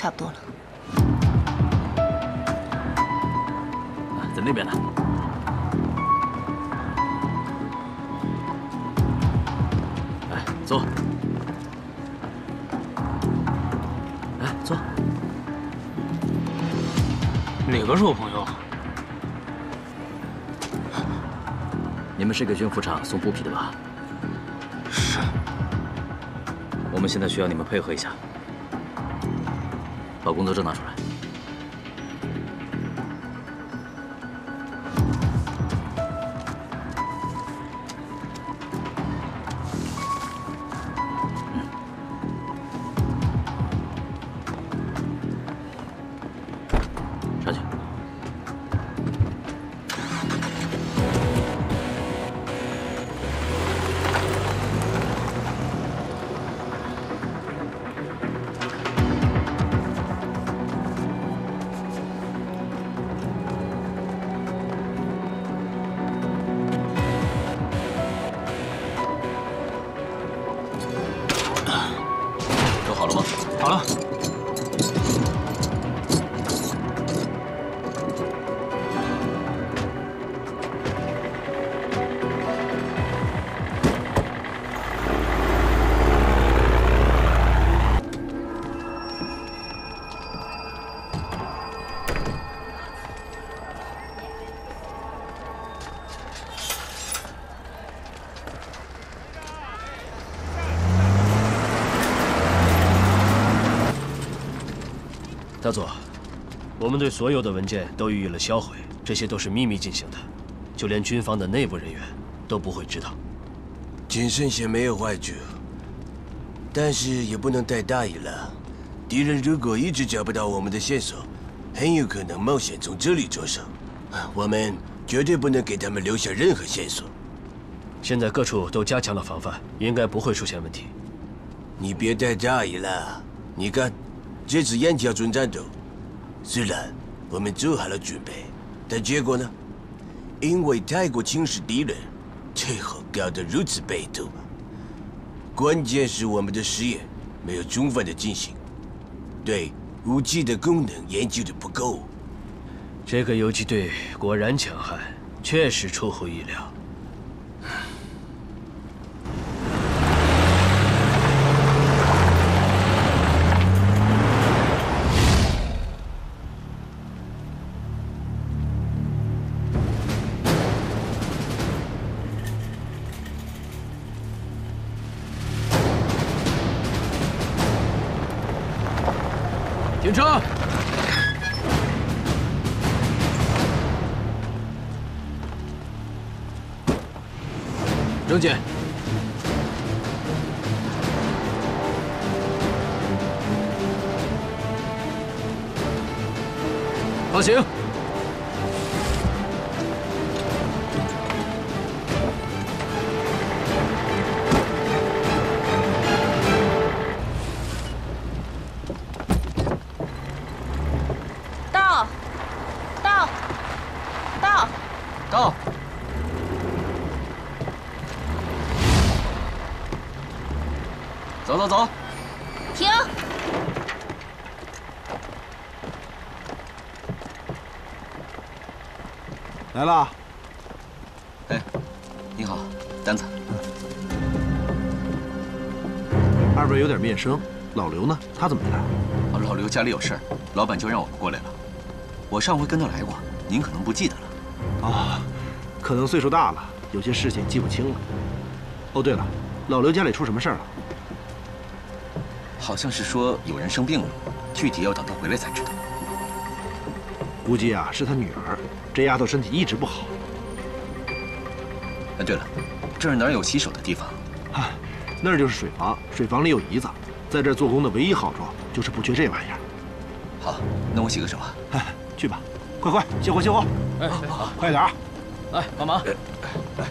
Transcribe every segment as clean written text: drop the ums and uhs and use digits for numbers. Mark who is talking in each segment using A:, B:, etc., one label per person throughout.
A: 差不多了。
B: 在那边呢。来，坐。来，坐。
C: 哪个是我朋友？
B: 你们是给军服厂送布匹的吧？
C: 是。
B: 我们现在需要你们配合一下，把工作证拿出来。 上去。都好了吗？
C: 好了。
D: 大佐，我们对所有的文件都予以了销毁，这些都是秘密进行的，就连军方的内部人员都不会知道。
E: 谨慎些没有坏处，但是也不能太大意了。敌人如果一直找不到我们的线索，很有可能冒险从这里着手。我们绝对不能给他们留下任何线索。
D: 现在各处都加强了防范，应该不会出现问题。
E: 你别太大意了，你看。 这次燕桥村战斗，虽然我们做好了准备，但结果呢？因为太过轻视敌人，最后搞得如此被动。关键是我们的实验没有充分的进行，对武器的功能研究的不够。
D: 这个游击队果然强悍，确实出乎意料。
B: 停车！证件。放行。
C: 到。走走走。
A: 停！
F: 来了。
C: 哎，你好，单子。
F: 二位有点面生，老刘呢？他怎么来了？
C: 老刘家里有事儿，老板就让我们过来了。我上回跟他来过，您可能不记得了。
F: 哦，可能岁数大了，有些事情记不清了。哦，对了，老刘家里出什么事儿了？
C: 好像是说有人生病了，具体要等他回来才知道。
F: 估计啊是他女儿，这丫头身体一直不好。
C: 哎，对了，这儿哪有洗手的地方？
F: 啊，那儿就是水房，水房里有姨子，在这儿做工的唯一好处就是不缺这玩意儿。
C: 好，那我洗个手啊。
F: 哎，去吧，快卸货卸货。
B: 哎，好，
F: 快点啊！
B: 来帮忙。
F: 来，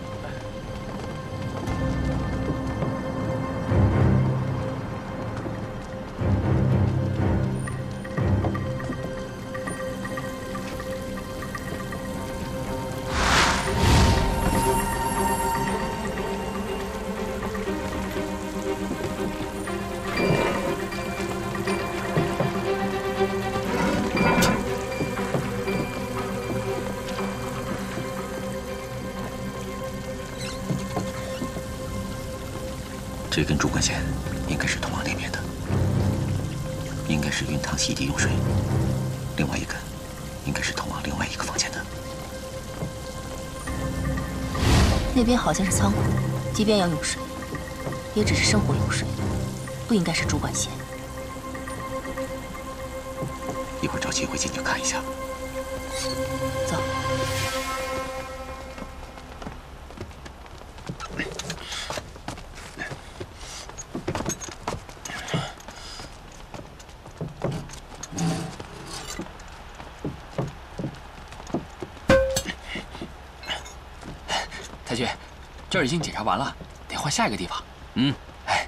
C: 线应该是通往那边的，应该是熨烫、洗涤用水。另外一根，应该是通往另外一个房间的。
A: 那边好像是仓库，即便要用水，也只是生活用水，不应该是主管线。
C: 一会儿找机会进去看一下。
A: 走。
G: 太君，这儿已经检查完了，得换下一个地方。
B: 嗯。
G: 哎。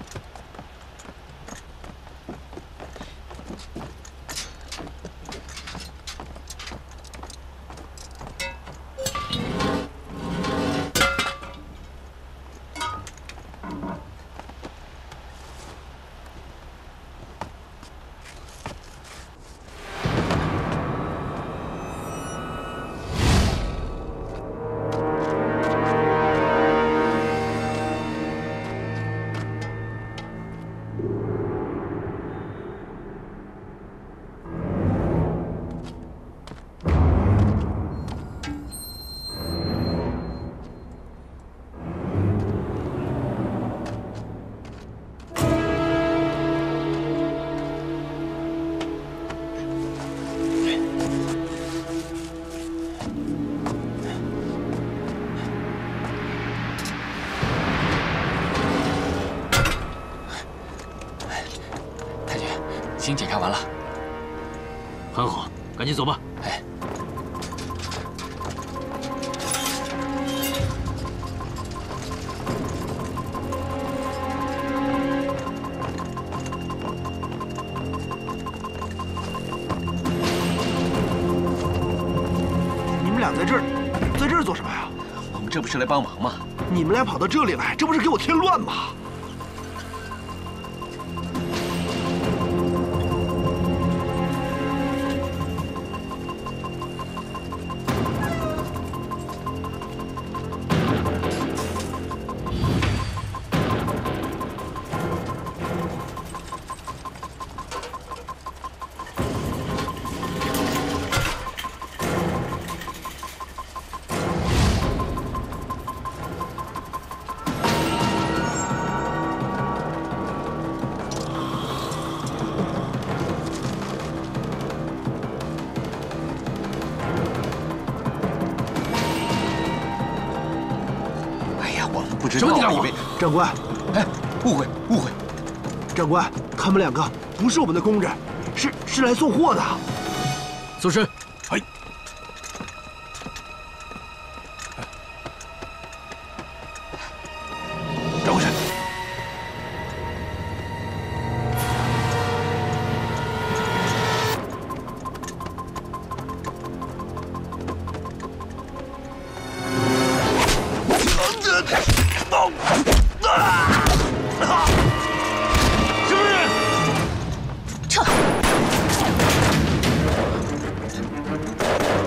G: 已经检查完了，
B: 很好，赶紧走吧。
G: 哎，
F: 你们俩在这儿做什么呀？
C: 我们这不是来帮忙吗？
F: 你们俩跑到这里来，这不是给我添乱吗？
C: 不知道啊，以为
F: 长官，
C: 哎，误会。
F: 长官，他们两个不是我们的工人，是来送货的。
B: 苏身，
C: 哎，转过身。
A: 撤！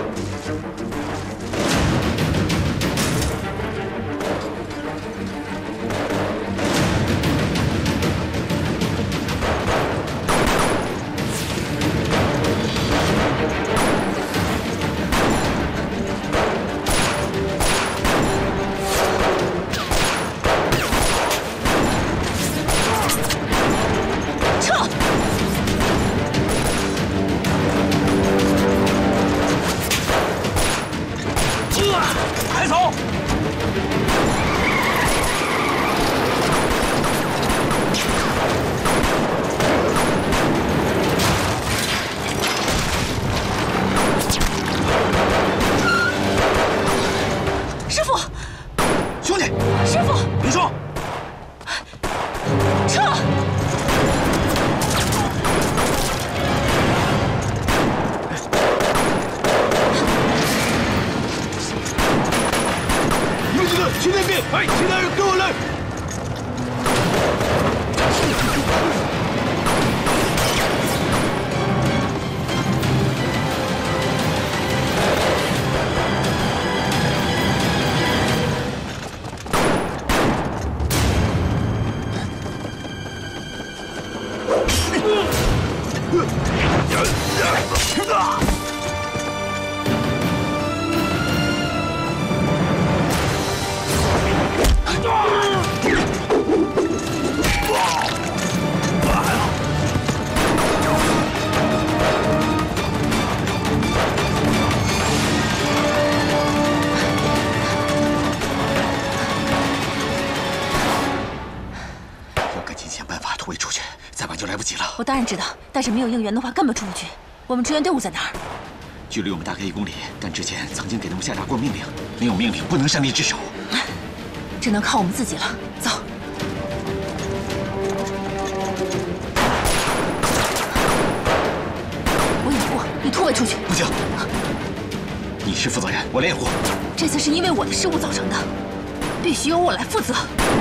A: 我当然知道，但是没有应援的话根本出不去。我们支援队伍在哪儿？
C: 距离我们大概1公里，但之前曾经给他们下达过命令，没有命令不能擅离职守。
A: 只能靠我们自己了。走。我掩护，你突围出去。
C: 不行，你是负责人，我来掩护。
A: 这次是因为我的失误造成的，必须由我来负责。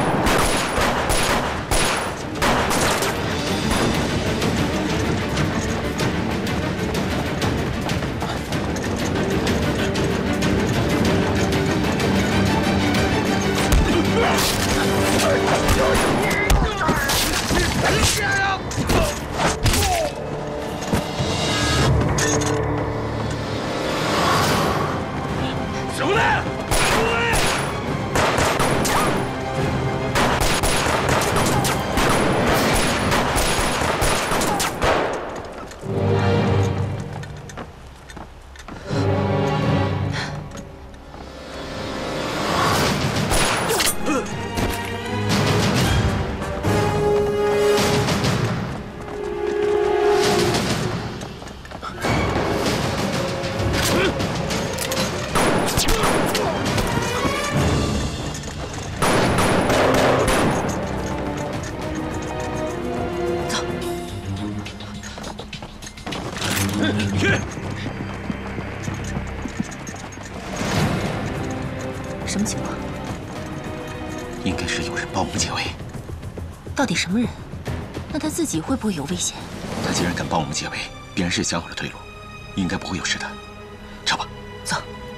A: 什么情况？
C: 应该是有人帮我们解围。
A: 到底什么人？那他自己会不会有危险？
C: 他既然敢帮我们解围，必然是想好了退路，应该不会有事的。撤吧，
A: 走。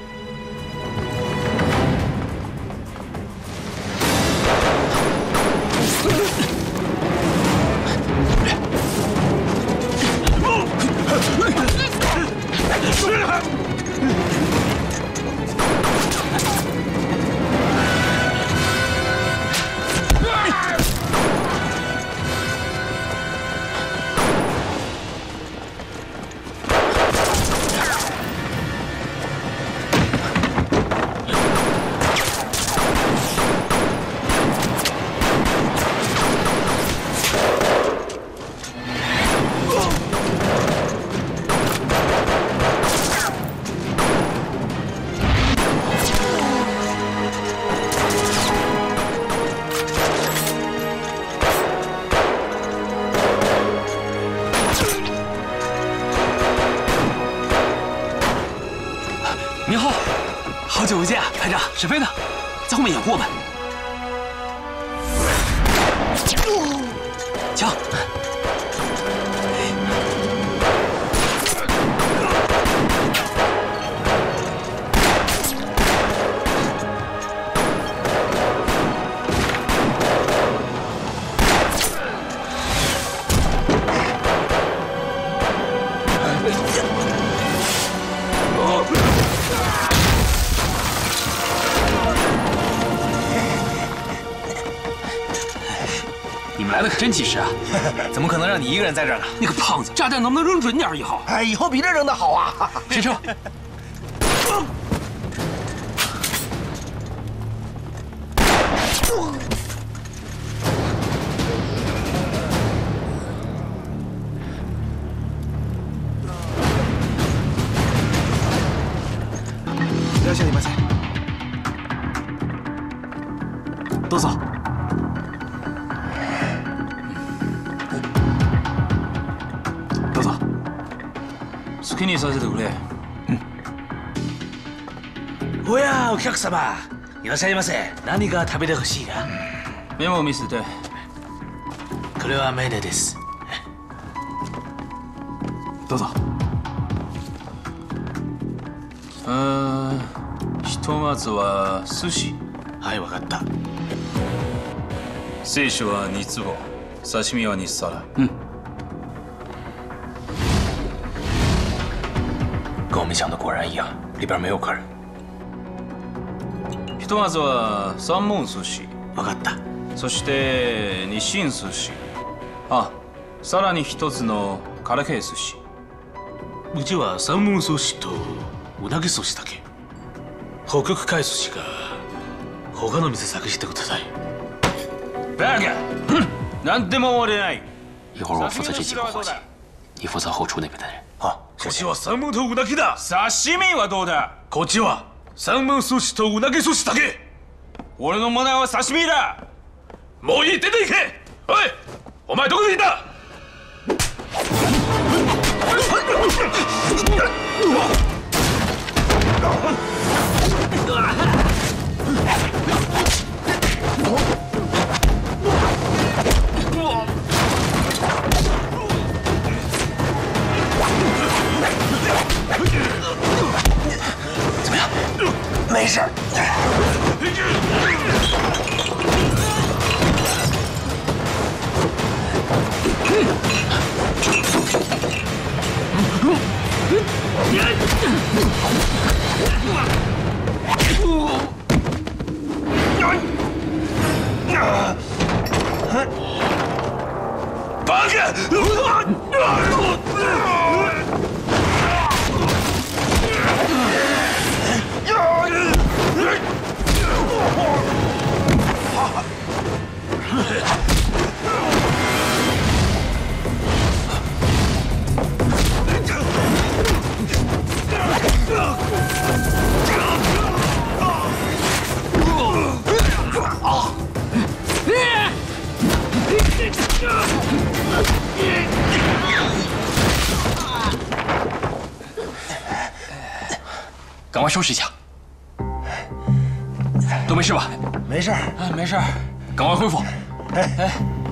G: 明浩，好久不见，排长，沈飞呢？在后面掩护我们。枪。你们来的可真及时啊！怎么可能让你一个人在这儿呢？那个胖子，炸弹能不能扔准点以后？
F: 哎，以后比这扔的好啊！
G: 开车。
F: いらっしゃいませ。
G: どうぞ。どうぞ。好きにさせてくれ。
F: おやお客様、いらっしゃいませ。何が食べてほしいか。
G: メモを見せて。
F: これは命令です。
G: どうぞ。ひとまずは寿司。
F: はい、わかった。
H: 水煮は2坪、刺身は2皿。
G: 跟我们想的果然一样，里边没有客人。
H: ひとまずは三文寿司。
F: わかった。
H: そして日清寿司。あ、さらに一つのからけ寿司。
F: うちは三文寿司とうなぎ寿司だけ。北極海寿司が他の店探してください。
H: バカ！なんでも終われない。
G: 一会儿我负责这几个伙计，你负责后厨那边的人。
E: 好，
H: こっちは三文とうなぎだ。刺身はどうだ。こっちは三文寿司とうなぎ寿司だけ。俺のマナーは刺身だ。もういい、出て行け。おい、お前どこにいた？
C: 怎么样？没事。
H: バカ！
G: 赶快收拾一下，都没事吧？
F: 没事儿，
G: 没事，赶快恢复。哎。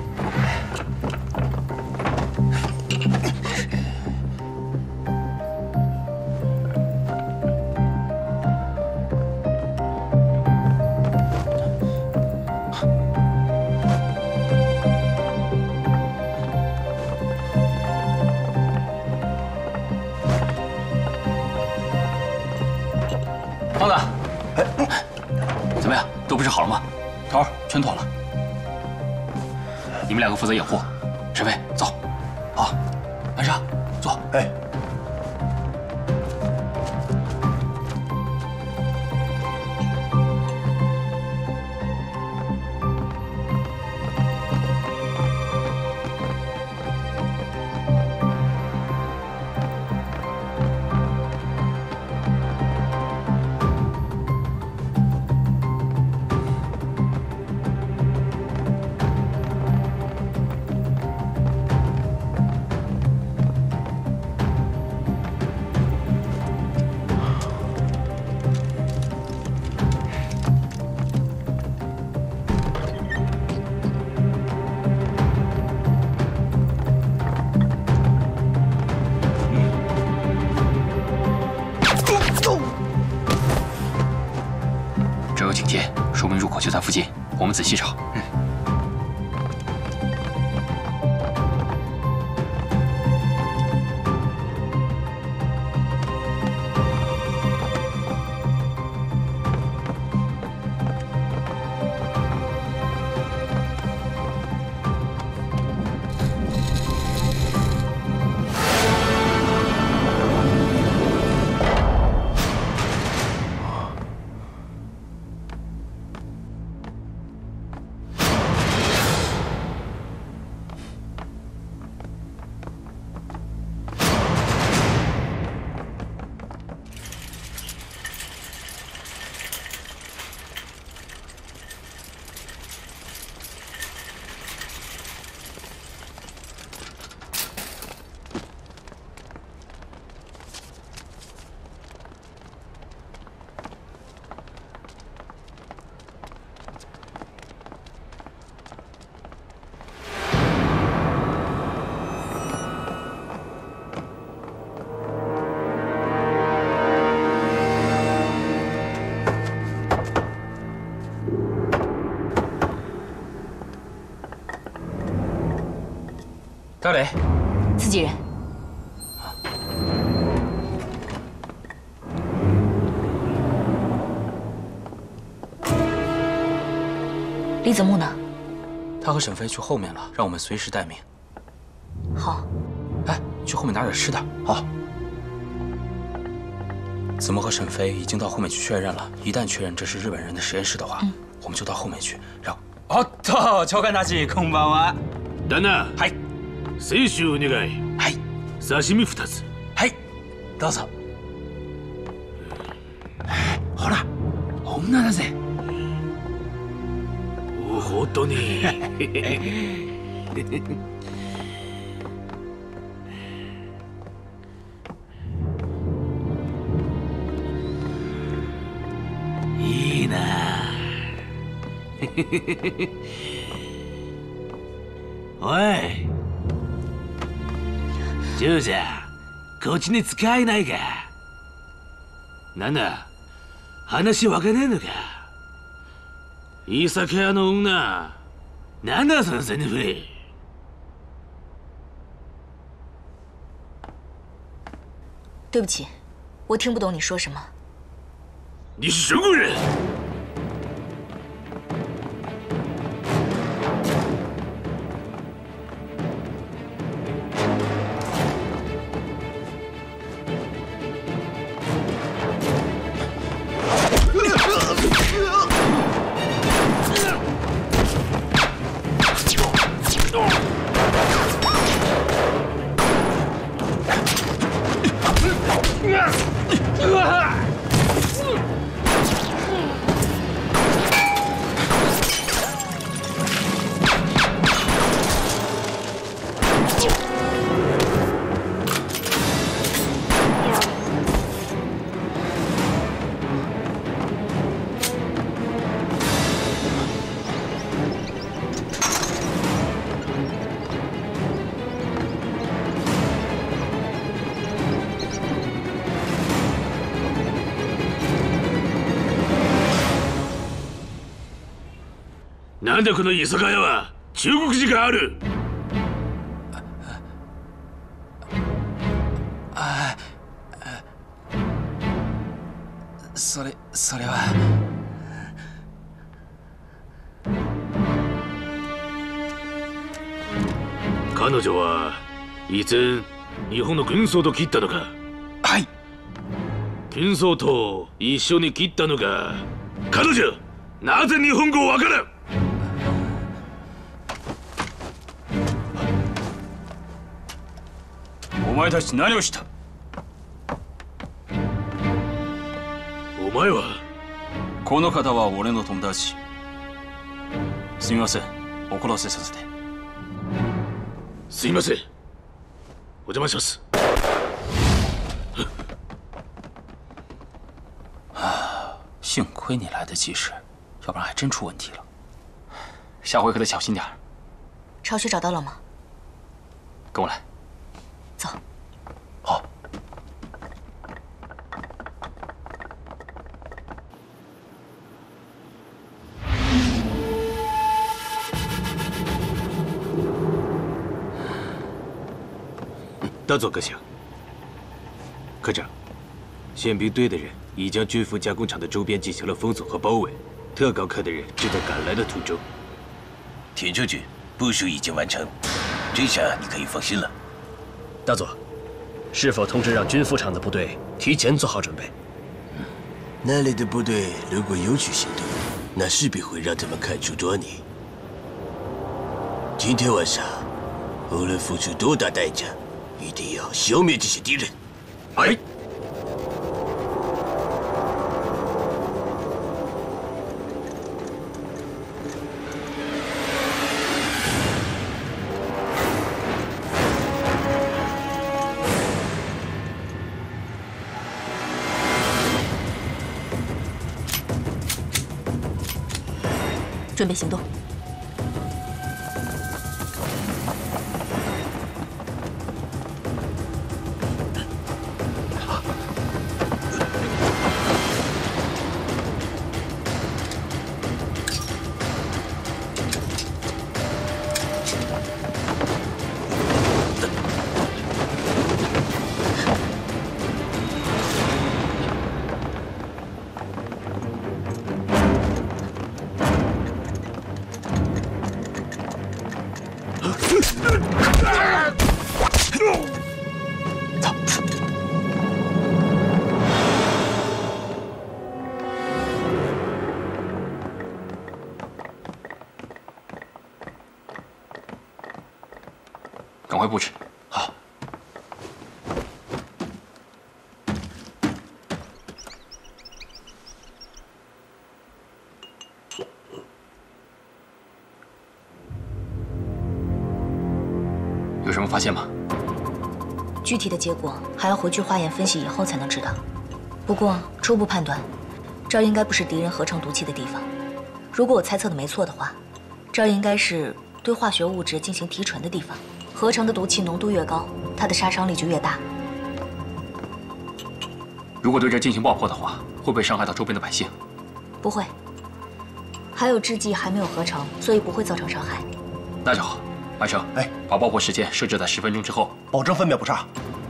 G: 胖子，怎么样？都布置好了吗？头儿全妥了。你们两个负责掩护。沈飞，走。好，晚上坐。
E: 哎。
G: 这有警戒，说明入口就在附近，我们仔细找。
B: 赵磊，
A: 自己人。李子木呢？
B: 他和沈飞去后面了，让我们随时待命。
A: 好。
B: 哎，去后面拿点吃的。好。子木和沈飞已经到后面去确认了，一旦确认这是日本人的实验室的话，我们就到后面去，让。
H: おっと、長官たちこんばんは。
D: 等等。
H: はい。 清酒お願い。
C: はい。
H: 刺身2つ。
C: はい。どうぞ。
G: ほら、女だぜ。
H: おほとに。
G: いいな。おい、嬢ちゃん、こっちに使えないか。なんだ、話わかねえのか。いい酒屋の女、なんだそのセリフ。
A: 对不起，我听不懂你说什么。
H: 你是什么人？なんだこの居酒屋は。中国人がある。
B: それは。
H: 彼女は以前日本の軍曹と切ったのか。
C: はい。
H: 軍曹と一緒に切ったのか。彼女、なぜ日本語わからん。
B: お前たち何をした？
H: お前は？
B: この方は俺の友達。すみません、怒らせさせて。
H: すいません、お邪魔します。
B: 幸亏你来得及时，要不然还真出问题了。下回可得小心点。
A: 巢穴找到了吗？
B: 跟我来。
A: 走。
B: 好。
E: 大佐阁下，科长，宪兵队的人已将军服加工厂的周边进行了封锁和包围，特高科的人正在赶来的途中。
C: 田将军，部署已经完成，这下你可以放心了。
D: 大佐，是否通知让军服厂的部队提前做好准备？
E: 那里的部队如果有取行动，那势必会让他们看出端倪。今天晚上，无论付出多大代价，一定要消灭这些敌人。
H: 哎。
A: 准备行动。
B: 有什么发现吗？
A: 具体的结果还要回去化验分析以后才能知道。不过初步判断，这儿应该不是敌人合成毒气的地方。如果我猜测的没错的话，这儿应该是对化学物质进行提纯的地方。合成的毒气浓度越高，它的杀伤力就越大。
B: 如果对这儿进行爆破的话，会不会伤害到周边的百姓？
A: 不会。还有制剂还没有合成，所以不会造成伤害。
B: 那就好。安生，
F: 哎，
B: 把爆破时间设置在10分钟之后，
F: 保证分秒不差。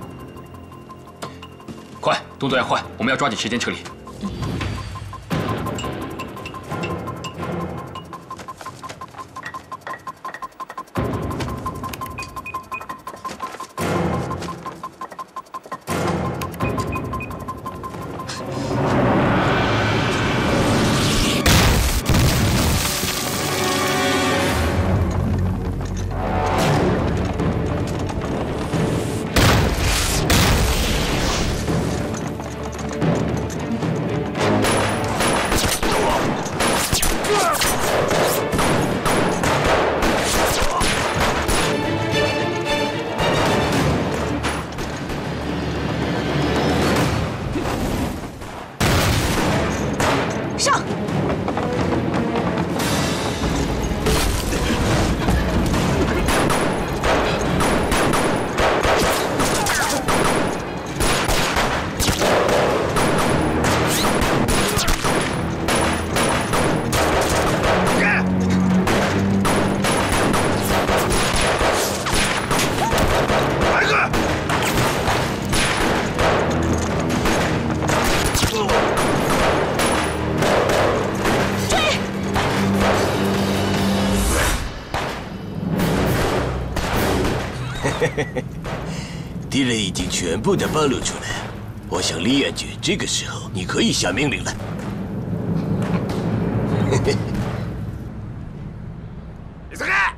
B: 快，动作要快，我们要抓紧时间撤离。
E: 敌人已经全部的暴露出来，我想李安君，这个时候你可以下命令了。
H: 你走开！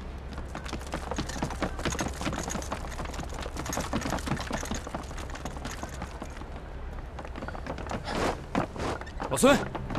B: 老孙，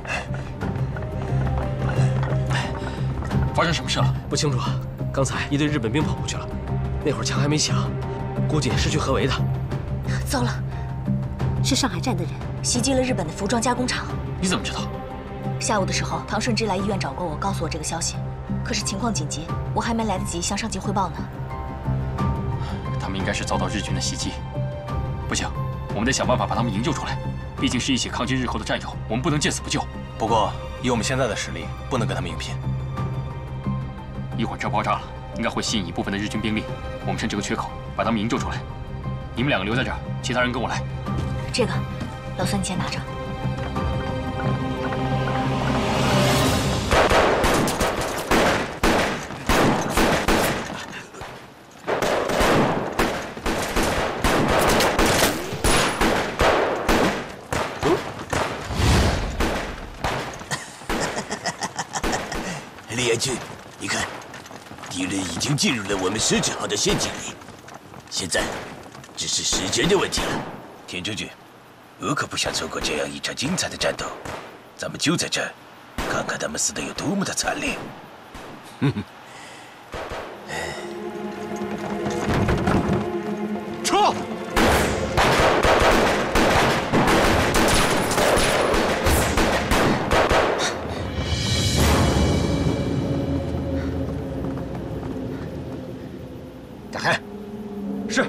B: 发生什么事了？
D: 不清楚啊，刚才一队日本兵跑过去了，那会儿枪还没响，估计是去合围的。
A: 糟了，
I: 是上海站的人
A: 袭击了日本的服装加工厂。
B: 你怎么知道？
A: 下午的时候，唐顺之来医院找过我，告诉我这个消息。可是情况紧急，我还没来得及向上级汇报呢。
B: 他们应该是遭到日军的袭击。不行，我们得想办法把他们营救出来。毕竟是一起抗击日寇的战友，我们不能见死不救。
F: 不过，以我们现在的实力，不能跟他们硬拼。
B: 一会儿这儿爆炸了，应该会吸引一部分的日军兵力。我们趁这个缺口把他们营救出来。你们两个留在这儿，其他人跟我来。
A: 这个，老孙你先拿着。
E: 李安君，你看，敌人已经进入了我们设置好的陷阱里，现在只是时间的问题了。田中君，我可不想错过这样一场精彩的战斗，咱们就在这儿，看看他们死得有多么的惨烈。
F: 撤！
E: 打开。
F: 是。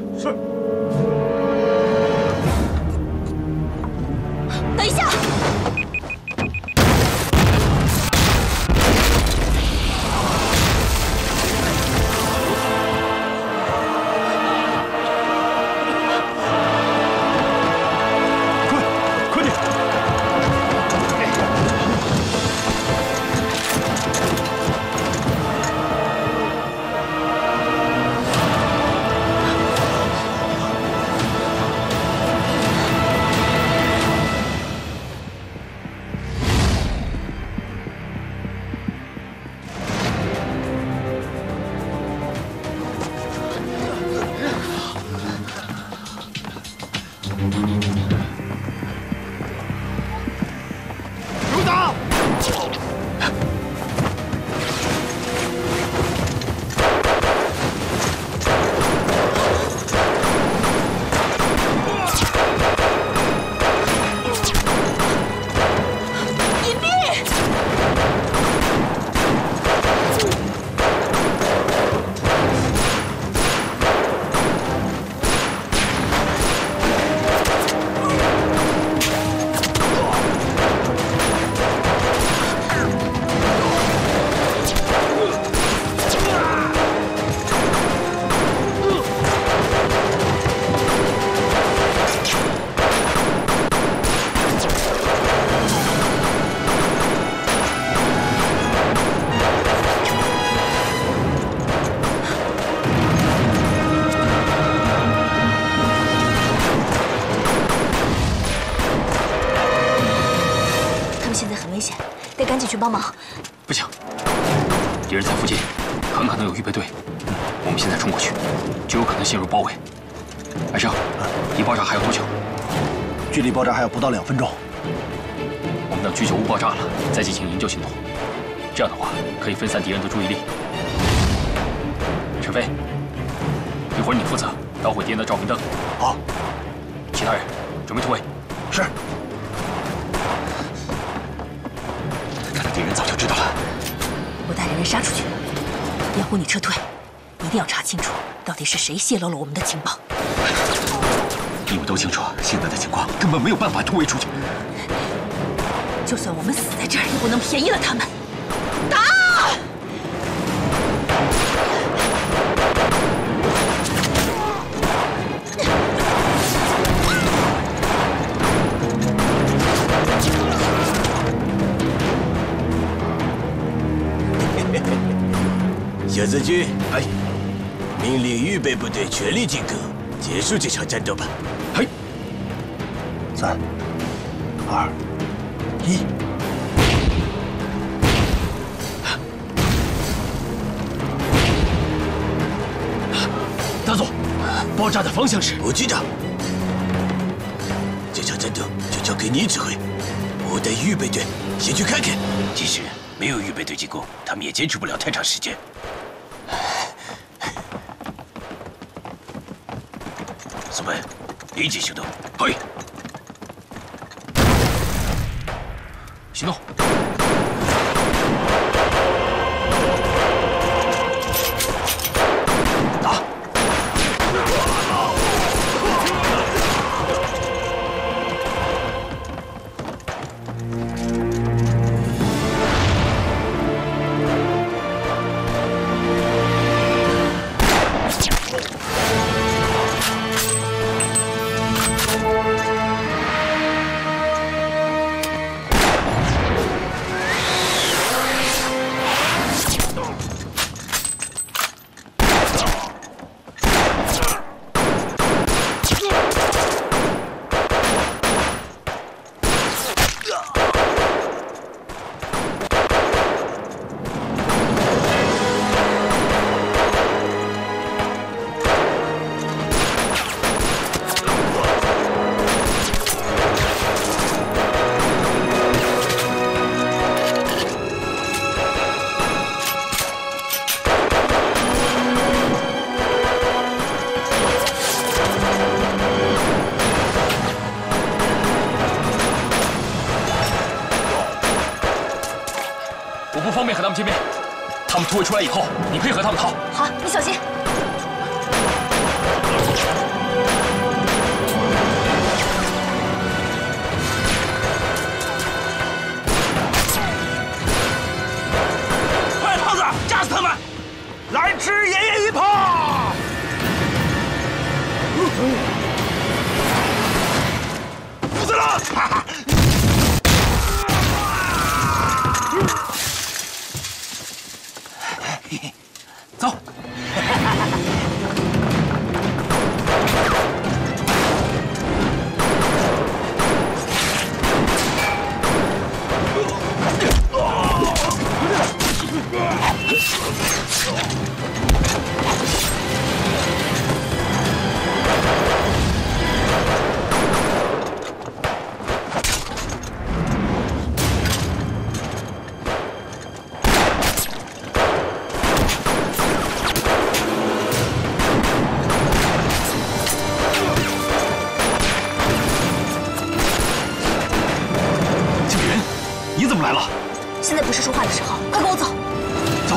A: 等一下！
F: 快点！
A: 赶紧去帮忙。
B: 不行，敌人在附近，很可能有预备队。我们现在冲过去，就有可能陷入包围。艾生，离爆炸还有多久？
F: 距离爆炸还有不到2分钟。
B: 我们等居酒屋爆炸了，再进行营救行动。这样的话，可以分散敌人的注意力。陈飞，一会儿你负责捣毁敌人的照明灯。
F: 好。
B: 其他人准备突围。
F: 是。
C: 看来敌人早就知道了。
A: 我带着人杀出去，要不你撤退，一定要查清楚到底是谁泄露了我们的情报。
C: 你们都清楚现在的情况，根本没有办法突围出去。
A: 就算我们死在这儿，也不能便宜了他们。打！
E: 小子军，哎，命令预备部队全力进攻，结束这场战斗吧。
F: 嘿，3、2、1。
D: 大佐，爆炸的方向是？
E: 我知道。这场战斗就交给你指挥，我带预备队先去看看。
C: 即使没有预备队进攻，他们也坚持不了太长时间。苏本，立即行动！
B: 嘿，行动！
E: 打！
B: 不方便和他们见面。他们突围出来以后，你配合他们逃。
A: 好，你小心。
F: 快，胖子，炸死他们！来吃爷爷一炮！死了！
B: 走。 你怎么来了？
A: 现在不是说话的时候，快跟我走。
B: 走。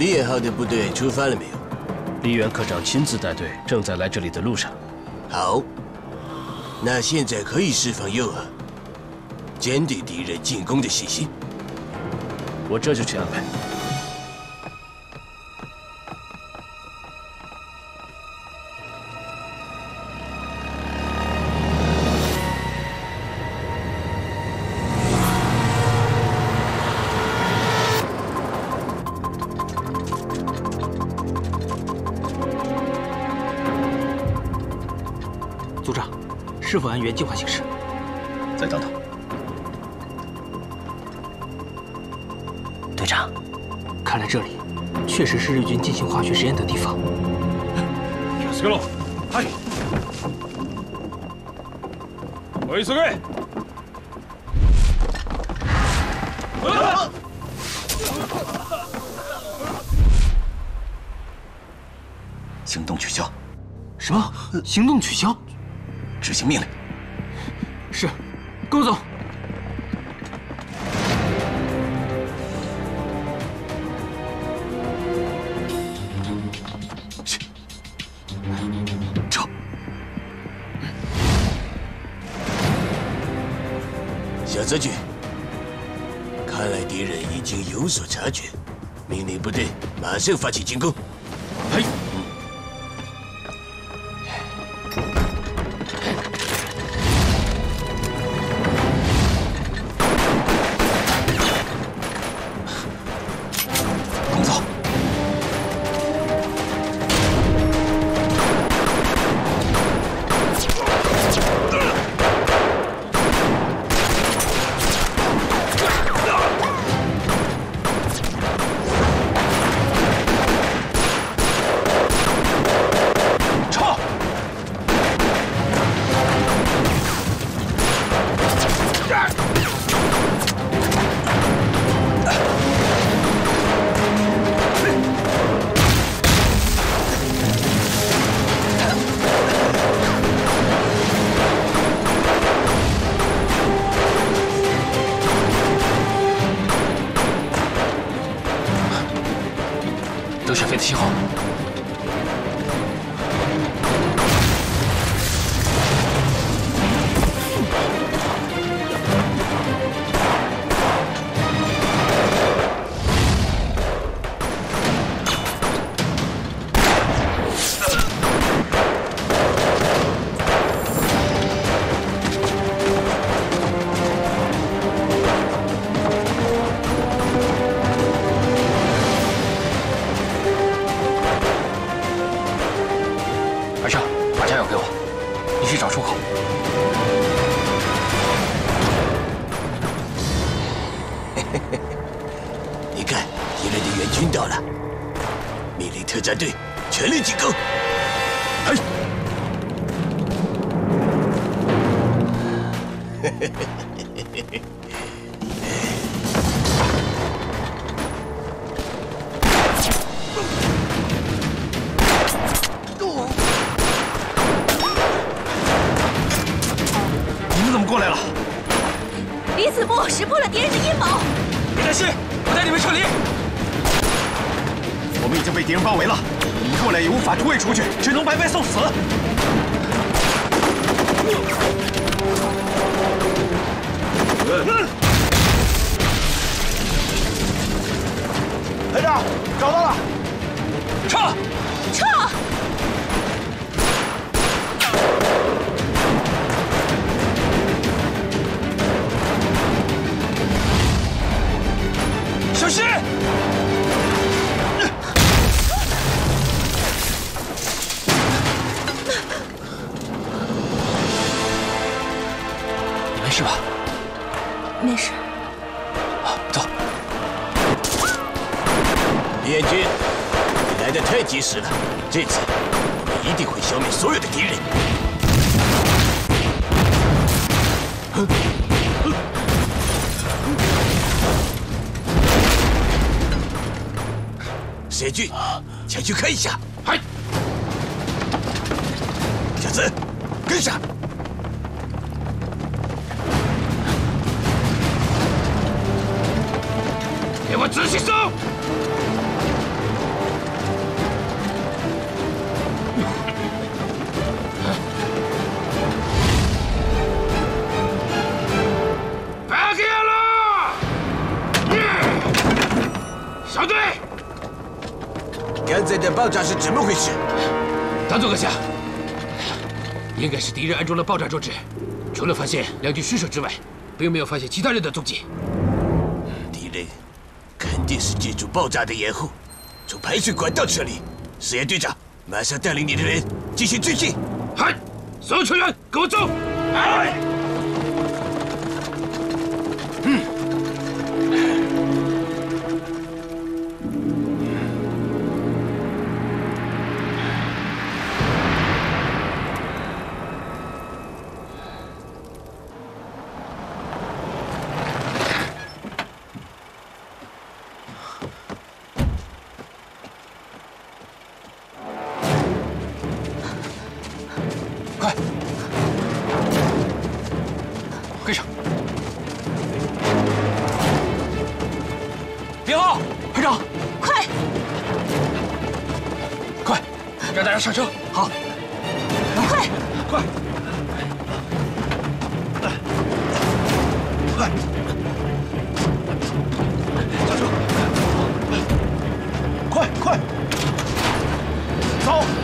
E: 李彦浩的部队出发了没有？
D: 李元科长亲自带队，正在来这里的路上。
E: 好，那现在可以释放诱饵，监对敌人进攻的信息。
D: 我这就去安排。
J: 组长，是否按原计划行事？
C: 再等等。
J: 队长，看来这里确实是日军进行化学实验的地方。
H: 気をつけろ。はい。お急げ。
C: 行动取消。
J: 什么？行动取消？
C: 执行命令。
J: 是，龚总。
C: 撤。
E: 小泽君，看来敌人已经有所察觉，命令部队马上发起进攻。
H: 嘿。
B: 德雪飞的信号。二少，把炸药给我，你去找出口。
E: 你看，敌人的援军到了，命令特战队全力进攻。嘿，
H: 你们怎么过来了？
A: 李子木识破了敌人的阴谋。
H: 别担心，我带你们撤离。我们已经被敌人包围了，你们过来也无法突围出去，只能白白送死。排长，找到了，撤！
A: 撤！
H: 小心！
B: 你没事吧？
A: 没事。
B: 好，走。
E: 李彦军，你来得太及时了，这次我们一定会消灭所有的敌人。石俊，前去看一下。
H: 嗨，
E: 小子，跟上。
H: 给我仔细搜！
E: 的爆炸是怎么回事？
J: 大佐阁下，应该是敌人安装了爆炸装置，除了发现2具尸首之外，并没有发现其他人的踪迹。
E: 敌人肯定是借助爆炸的掩护，从排水管道撤离。石岩队长，马上带领你的人进行追击。
G: 嗨，所有成员跟我走！哎。
B: 跟上！别号，排长，
A: 快！
B: 快，让大家上车。好，
A: 快！
E: 快！快！下车！快快！走！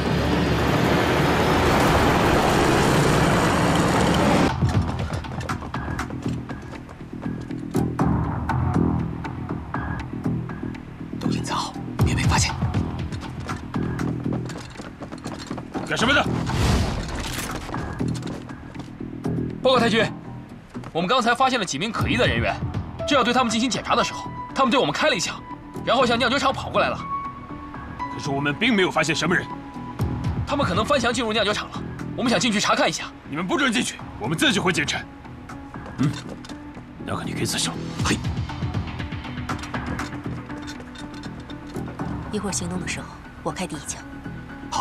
C: 隐藏好，别被发现。
H: 干什么的？
B: 报告太君，我们刚才发现了几名可疑的人员，正要对他们进行检查的时候，他们对我们开了一枪，然后向酿酒厂跑过来了。
H: 可是我们并没有发现什么人，
B: 他们可能翻墙进入酿酒厂了。我们想进去查看一下。
H: 你们不准进去，我们自己会检查。那个你可以自首。
C: 嘿。
A: 一会儿行动的时候，我开第一枪。
C: 好。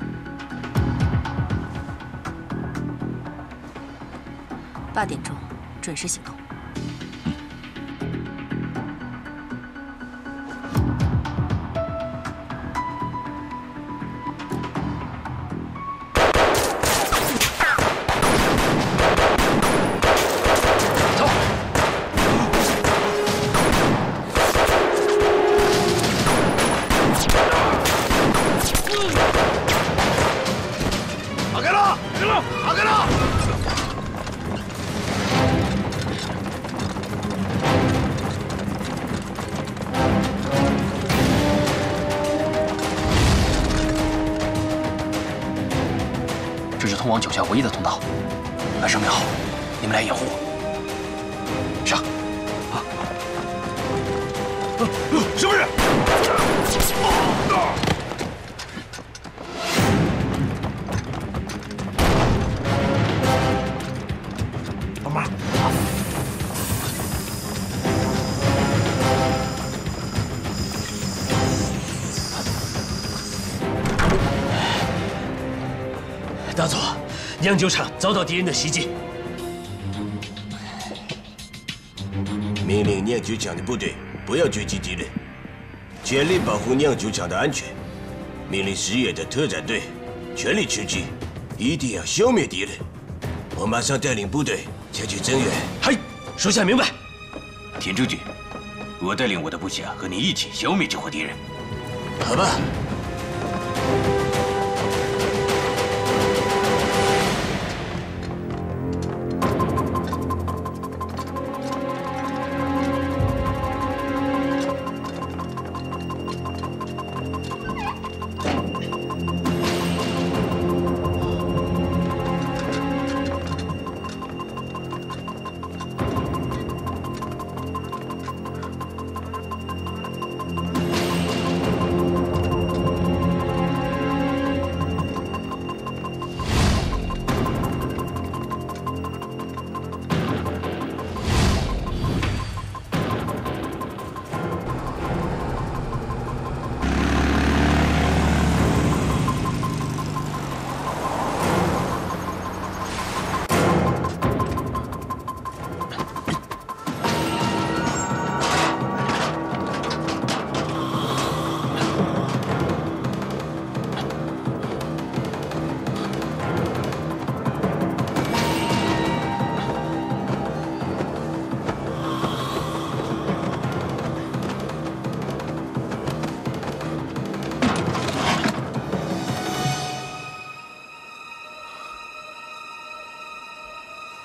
A: 8点钟准时行动。
B: 走。
E: 打开了，打开了！
B: 这是通往脚下唯一的通道，把上面好，你们来掩护我。上！
H: 什么人？
D: 大佐，酿酒厂遭到敌人的袭击。
E: 命令酿酒厂的部队不要追击敌人，全力保护酿酒厂的安全。命令石野的特战队全力出击，一定要消灭敌人。我马上带领部队前去增援。
D: 嗨，属下明白。
C: 田中举，我带领我的部下和你一起消灭这伙敌人。
E: 好吧。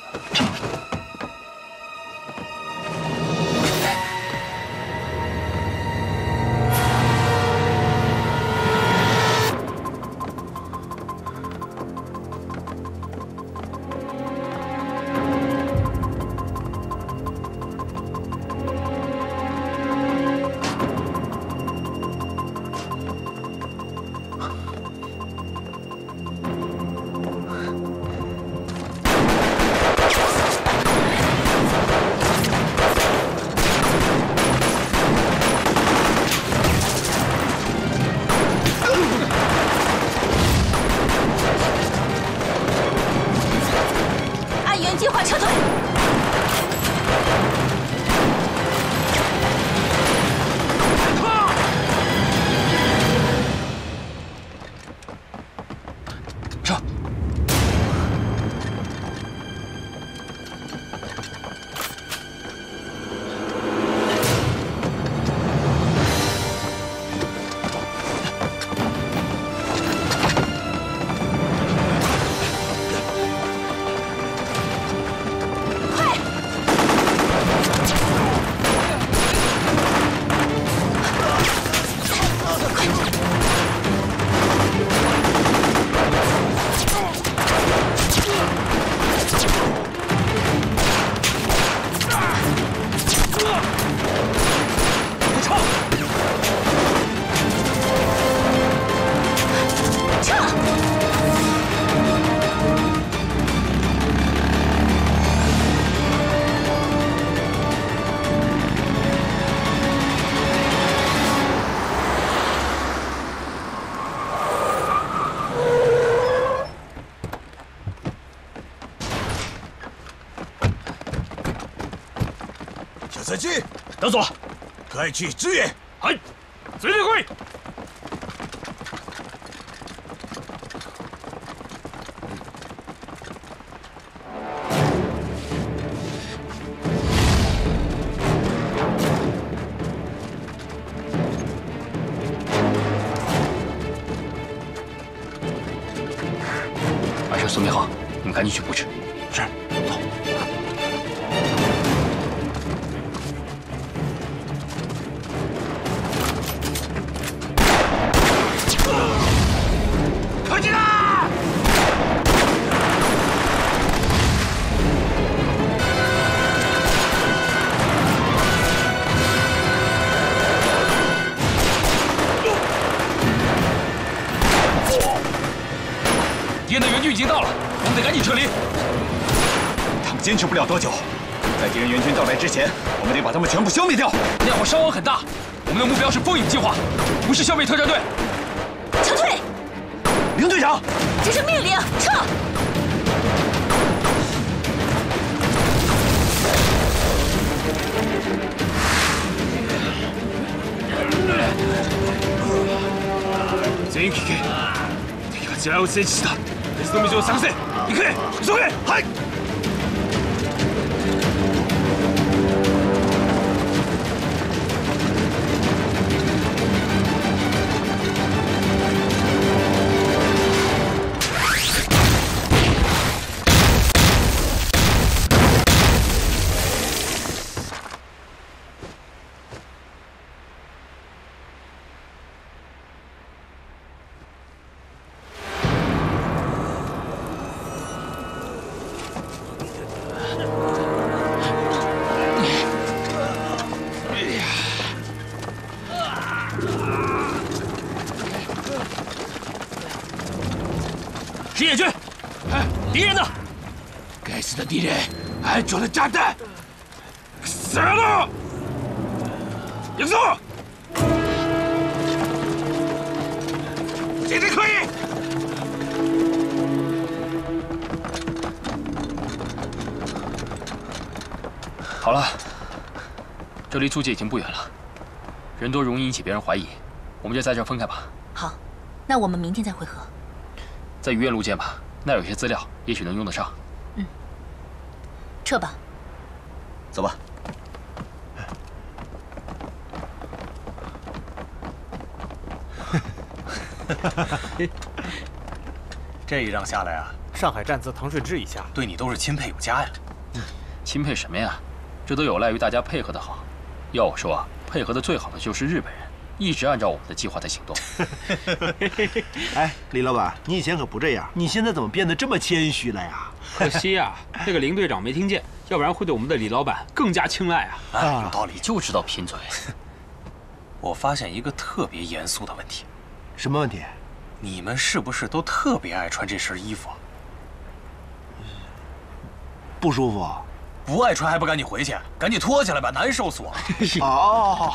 E: 小三七，
D: 德佐，
E: 快去支援！
H: はい、連れてこい！
B: 二婶、孙明浩，你们赶紧去布置。
F: 是，走。
H: 快进来！敌人的援军已经到了，我们得赶紧撤离。
K: 他们坚持不了多久，在敌人援军到来之前，我们得把他们全部消灭掉。
H: 那样会伤亡很大。我们的目标是风影计划，不是消灭特战队。
A: 撤退！
K: 林队长，
A: 这是命令，撤！
H: 全員聞け。敵は地雷を設置した。別の道を探せ。行け！急げ！はい！
D: 石野军，敌人呢？
J: 该死的敌人安装了炸弹！死了！行动！现在可以。
B: 好了，这离租界已经不远了，人多容易引起别人怀疑，我们就在这儿分开吧。
A: 好，那我们明天再会合。
B: 在鱼苑路见吧，那有些资料，也许能用得上。
A: 嗯，撤吧。
K: 走吧。 这一仗下来啊，上海站自唐顺之以下，对你都是钦佩有加呀。
B: 钦佩什么呀？这都有赖于大家配合的好。要我说，配合的最好的就是日本人，一直按照我们的计划在行动。
F: 哎，李老板，你以前可不这样，你现在怎么变得这么谦虚了呀？
L: 可惜啊，那个林队长没听见，要不然会对我们的李老板更加青睐啊。
B: 哎，有道理，就知道贫嘴。
K: 我发现一个特别严肃的问题。
F: 什么问题？
K: 你们是不是都特别爱穿这身衣服？
F: 不舒服？
K: 不爱穿还不赶紧回去？赶紧脱下来吧，难受死我了！
F: 哦，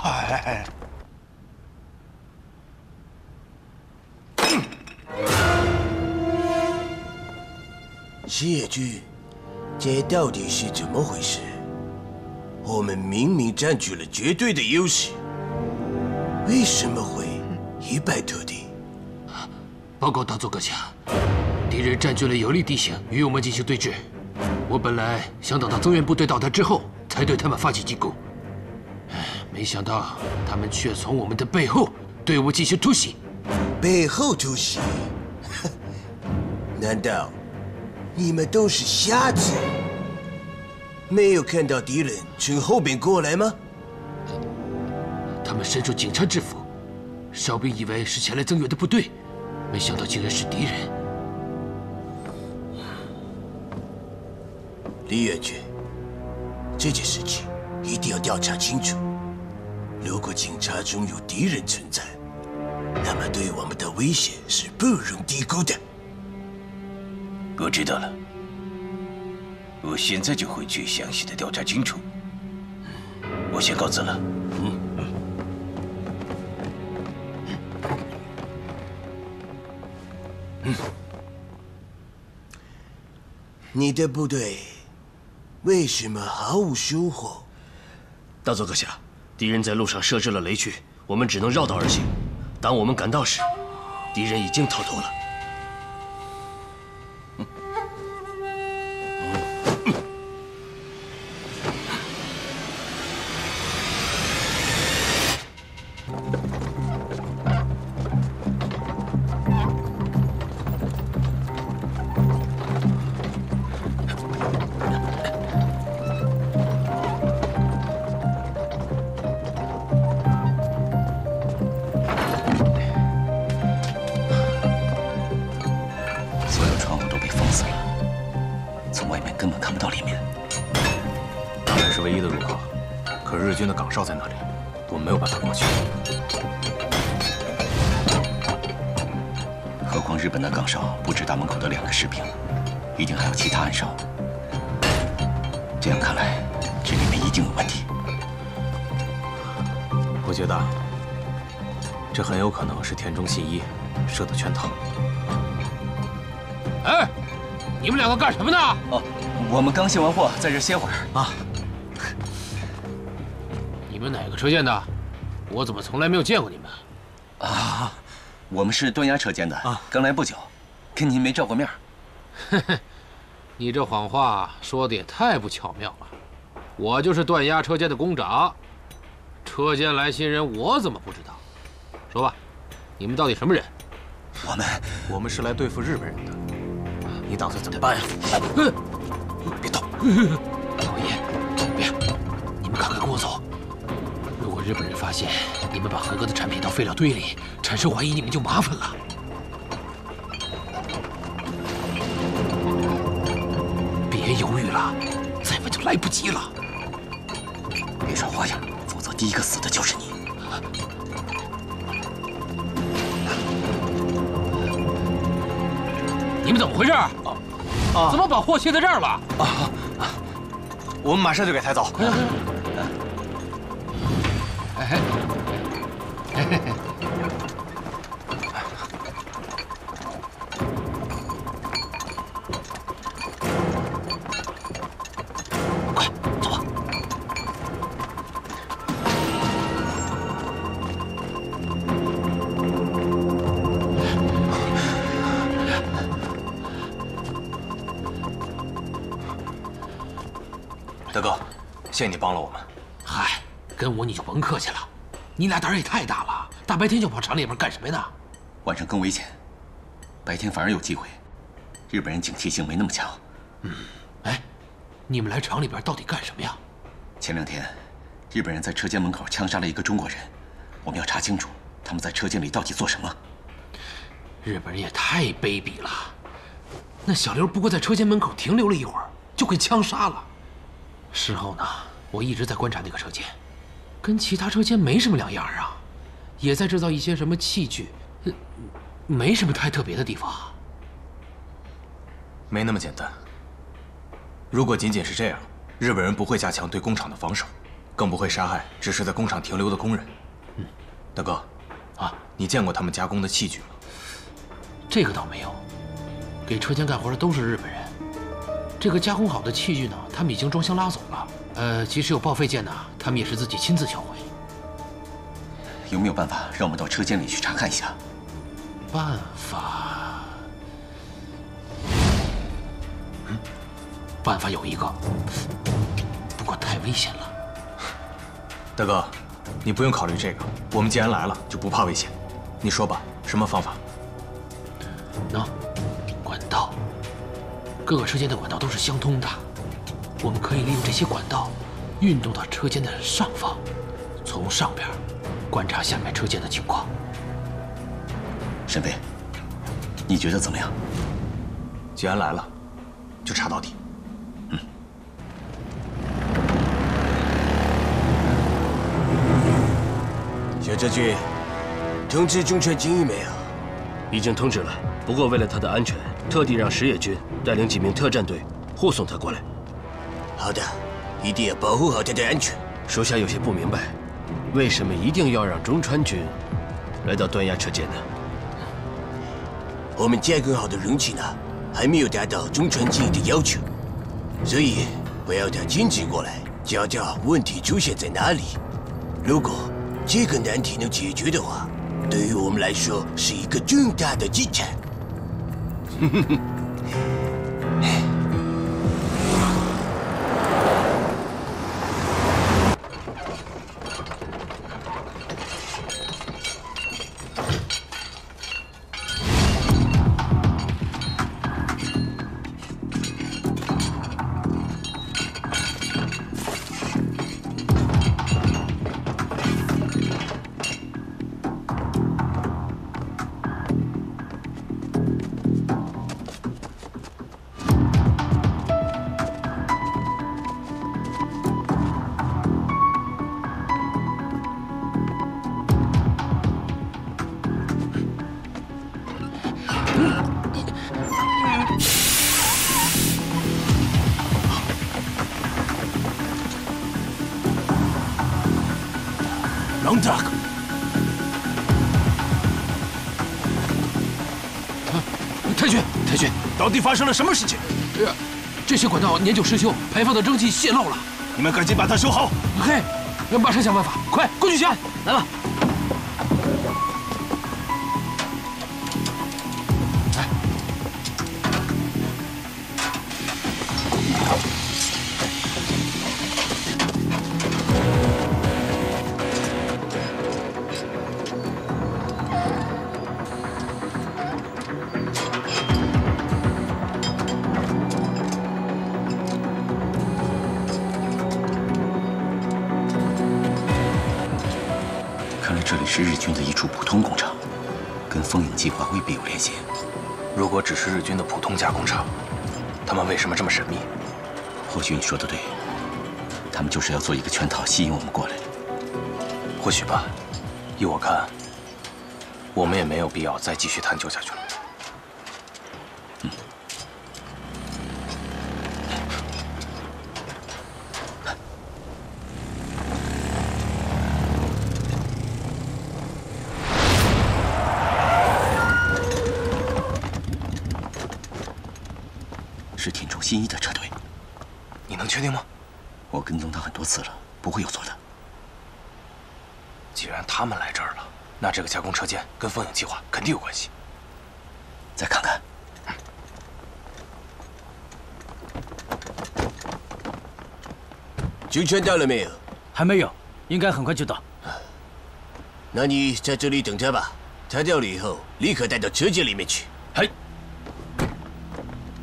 E: 谢军，这到底是怎么回事？我们明明占据了绝对的优势，为什么会一败涂地？
J: 报告大佐阁下，敌人占据了有利地形，与我们进行对峙。我本来想等到增援部队到达之后，才对他们发起进攻。没想到他们却从我们的背后对我进行突袭。
E: 背后突袭？难道你们都是瞎子？没有看到敌人从后边过来吗？
J: 他们身着警察制服，哨兵以为是前来增援的部队，没想到竟然是敌人。
E: 李元军，这件事情一定要调查清楚。如果警察中有敌人存在，那么对我们的威胁是不容低估的。
C: 我知道了，我现在就回去详细的调查清楚。我先告辞了。
E: 你的部队为什么毫无收获？
D: 大佐阁下，敌人在路上设置了雷区，我们只能绕道而行。当我们赶到时，敌人已经逃脱了。
K: 日军的岗哨在那里，我们没有办法过去。
C: 何况日本的岗哨不止大门口的2个士兵，一定还有其他暗哨。这样看来，这里面一定有问题。
K: 我觉得，这很有可能是田中信一设的圈套。
J: 哎，你们2个干什么呢？
C: 哦，我们刚卸完货，在这歇会儿啊。
J: 你们哪个车间的？我怎么从来没有见过你们？
C: 啊，我们是端押车间的啊，刚来不久，跟您没照过面。
J: 嘿嘿，你这谎话说的也太不巧妙了。我就是端押车间的工长，车间来新人，我怎么不知道？说吧，你们到底什么人？
K: 我们是来对付日本人的。你打算怎么办呀？别动！
J: 老爷，别！你们赶快跟我走。如果日本人发现你们把合格的产品到废料堆里，产生怀疑，你们就麻烦了。别犹豫了，再晚就来不及了。
C: 别耍花样，否则第一个死的就是你。
J: 你们怎么回事？怎么把货卸在这儿了？
K: 我们马上就给抬走。
J: 哎，快走吧。
K: 德哥，谢谢你帮了我们。
J: 嗨，跟我你就甭客气了，你俩胆儿也太大了，大白天就跑厂里边干什么呢？
C: 晚上更危险，白天反而有机会。 日本人警惕性没那么强。
J: 哎，你们来厂里边到底干什么呀？
C: 前2天，日本人在车间门口枪杀了一个中国人，我们要查清楚他们在车间里到底做什么。
J: 日本人也太卑鄙了，那小刘不过在车间门口停留了一会儿，就给枪杀了。事后呢，我一直在观察那个车间，跟其他车间没什么两样啊，也在制造一些什么器具，没什么太特别的地方。
K: 没那么简单。如果仅仅是这样，日本人不会加强对工厂的防守，更不会杀害只是在工厂停留的工人。大哥，你见过他们加工的器具吗？
J: 这个倒没有，给车间干活的都是日本人。这个加工好的器具呢，他们已经装箱拉走了。即使有报废件呢，他们也是自己亲自销毁。
C: 有没有办法让我们到车间里去查看一下？
J: 办法？办法有一个，不过太危险了。
K: 大哥，你不用考虑这个，我们既然来了，就不怕危险。你说吧，什么方法？
J: 管道，各个车间的管道都是相通的，我们可以利用这些管道，运动到车间的上方，从上边观察下面车间的情况。
C: 沈飞，你觉得怎么样？
K: 既然来了，就查到底。
E: 小将军，通知中川精一没有？
D: 已经通知了，不过为了他的安全，特地让石野君带领几名特战队护送他过来。
E: 好的，一定要保护好他的安全。
D: 属下有些不明白，为什么一定要让中川君来到端押车间呢？
E: 我们加工好的容器呢，还没有达到中川精一的要求，所以我要他亲自过来，教教问题出现在哪里。如果这个难题能解决的话，对于我们来说是一个重大的进展。 朗达克，
J: 太君，
E: 到底发生了什么事情？
J: 这些管道年久失修，排放的蒸汽泄漏了。
E: 你们赶紧把它修好。
J: 嘿，马上想办法，快过去先，来吧。
C: 这里是日军的一处普通工厂，跟风影计划未必有联系。
K: 如果只是日军的普通加工厂，他们为什么这么神秘？
C: 或许你说的对，他们就是要做一个圈套，吸引我们过来。
K: 或许吧。依我看，我们也没有必要再继续探究下去了。
C: 是田中新一的车队，
K: 你能确定吗？
C: 我跟踪他很多次了，不会有错的。
K: 既然他们来这儿了，那这个加工车间跟风影计划肯定有关系。
C: 再看看。
E: 军圈到了没有？
M: 还没有，应该很快就到。
E: 那你在这里等着吧，他到了以后，立刻带到车间里面去。
K: 嘿。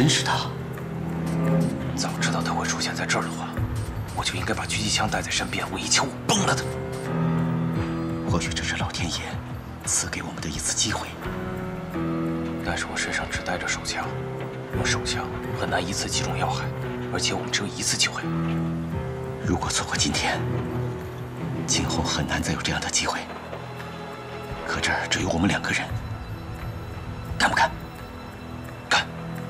C: 真是他。
K: 早知道他会出现在这儿的话，我就应该把狙击枪带在身边，我一枪我崩了他。
C: 或许这是老天爷赐给我们的一次机会。
K: 但是我身上只带着手枪，用手枪很难一次击中要害，而且我们只有一次机会。
C: 如果错过今天，今后很难再有这样的机会。可这儿只有我们2个人，干不干？干！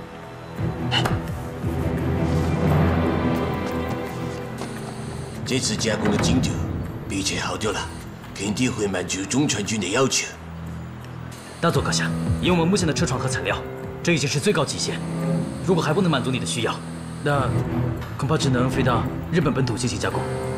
E: 这次加工的进度比前好多了，肯定会满足中川君的要求。
M: 大佐阁下，以我们目前的车床和材料，这已经是最高极限。如果还不能满足你的需要，那恐怕只能飞到日本本土进行加工。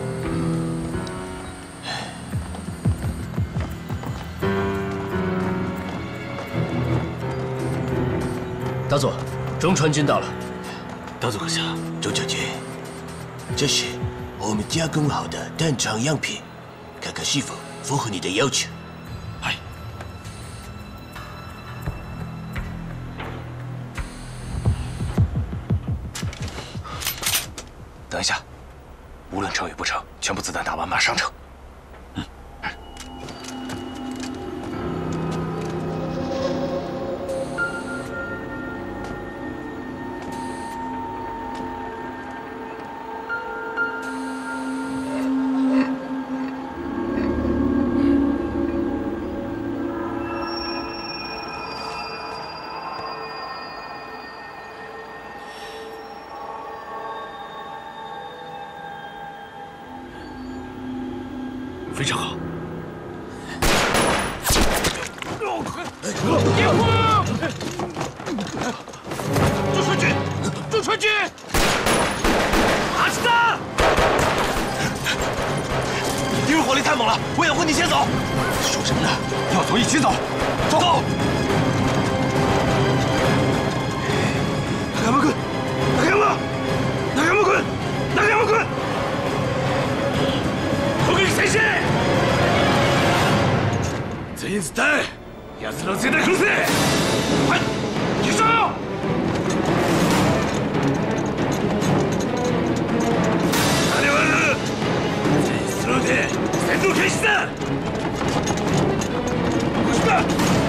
D: 大佐，中川君到了。
E: 大佐阁下，中川君，这是我们加工好的弹场样品，看看是否符合你的要求。
K: 哎。等一下，无论成与不成，全部子弹打完马上成。
G: 非常好。
H: 野火！中川君，中川君，阿吉达！
F: 敌人火力太猛了，我掩护你先走。
C: 说什么呢？
F: 要走一起走，走！中山君，中山君，中山君！
H: 攻撃開始！全員伝え、奴らを絶対殺せ！はい、行くぞ！金はある！全員スローで戦闘開始だ！起こした！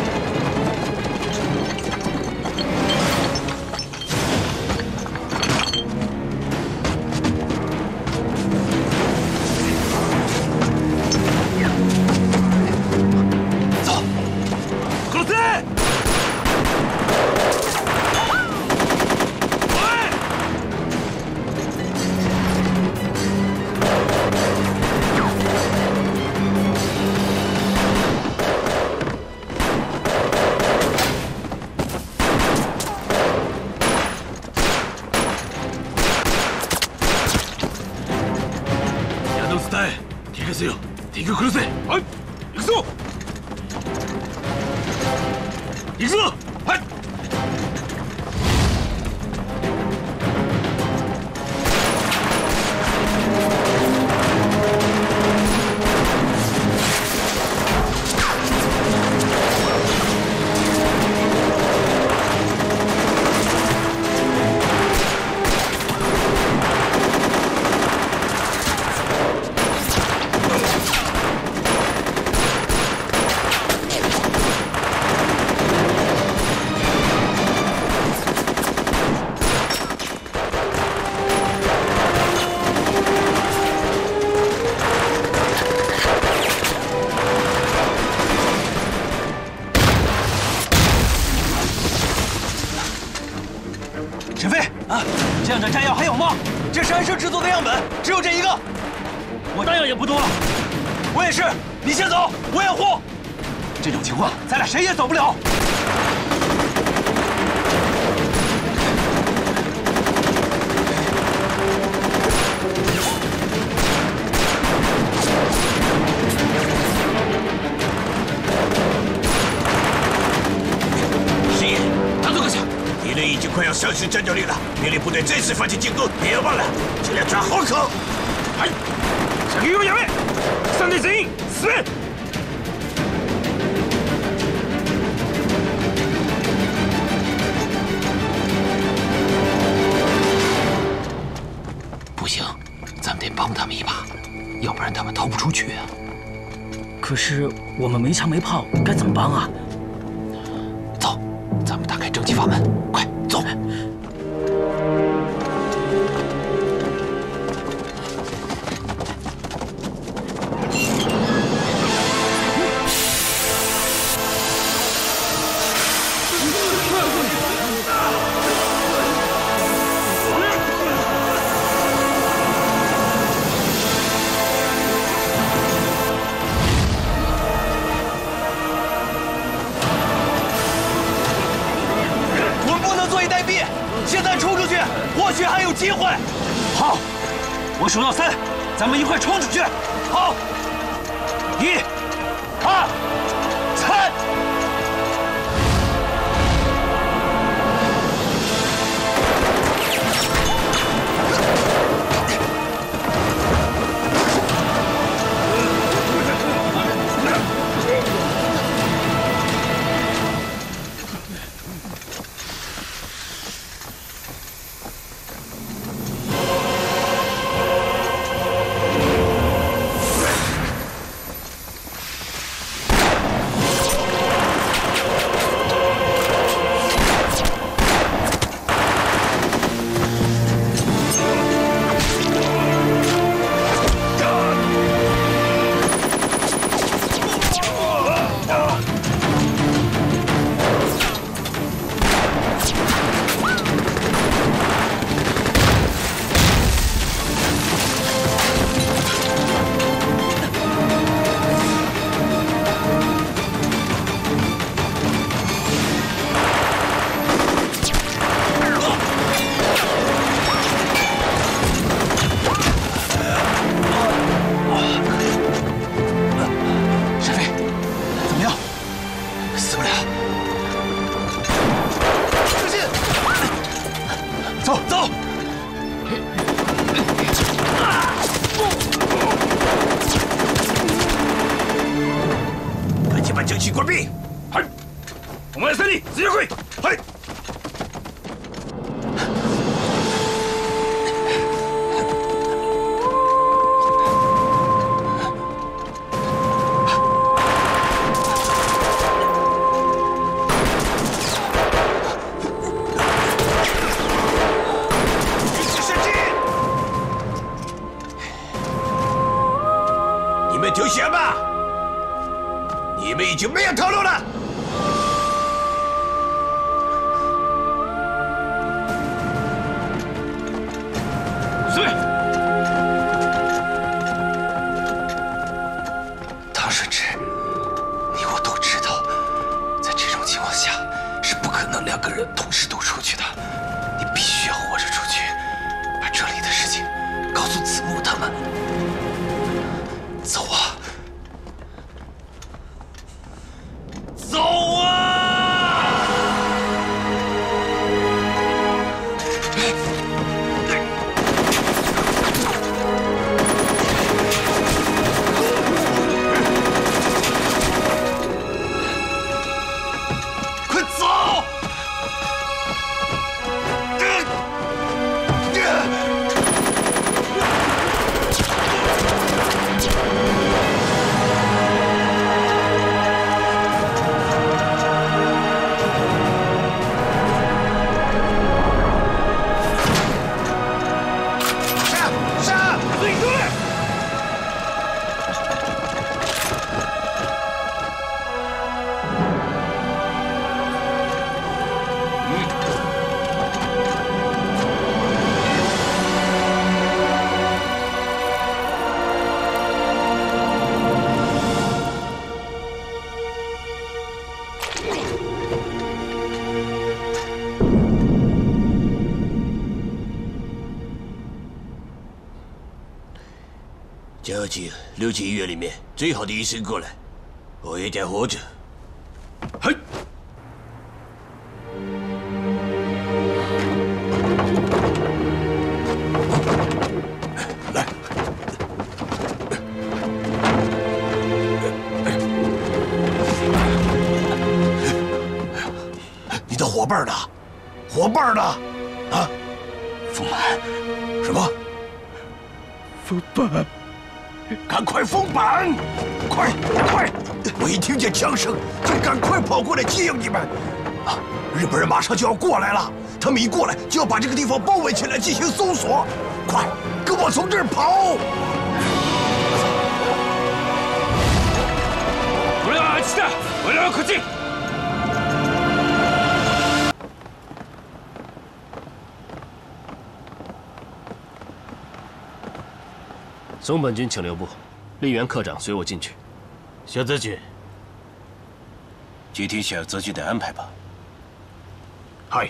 H: 敵を殺せ！はい、行くぞ！行くぞ！はい！
F: 沈飞啊，这样的炸药还有吗？这是安生制作的样本，只有这一个。我弹药也不多了，我也是。你先走，我掩护。这种情况，咱俩谁也走不了。
E: 师爷，大佐阁下，敌人已经快要丧失战斗力了，命令部队再次发起进攻，别要忘了尽量抓好口。
H: はい、射撃をやめ！3で全員進め！
M: 出去啊。可是我们没枪没炮，该怎么帮啊？
J: 走，咱们打开蒸汽阀门，快走！
F: 现在冲出去，或许还有机会。好，我数到3，咱们一块冲出去。好，1、2、3。
E: 投降吧！你们已经没有退路了。
F: 是。
C: 唐顺之，你我都知道，在这种情况下是不可能2个人同时都出去的。你必须要活着出去，把这里的事情告诉子木他们。走啊！
F: 走啊！快走！
E: 叫去留去医院里面最好的医生过来，我也得活着。嘿。
C: 你的伙伴呢？伙伴呢？啊，
E: 丰满，什么？
C: 丰满，
E: 赶快封板！快！我一听见枪声，就赶快跑过来接应你们。啊，日本人马上就要过来了，他们一过来就要把这个地方包围起来进行搜索。快，跟我从这儿跑！
H: 我们あっちだ，我们こっち。
D: 松本军请留步，立原科长随我进去。
F: 小泽君，
E: 具体小泽君的安排吧。
F: 嗨。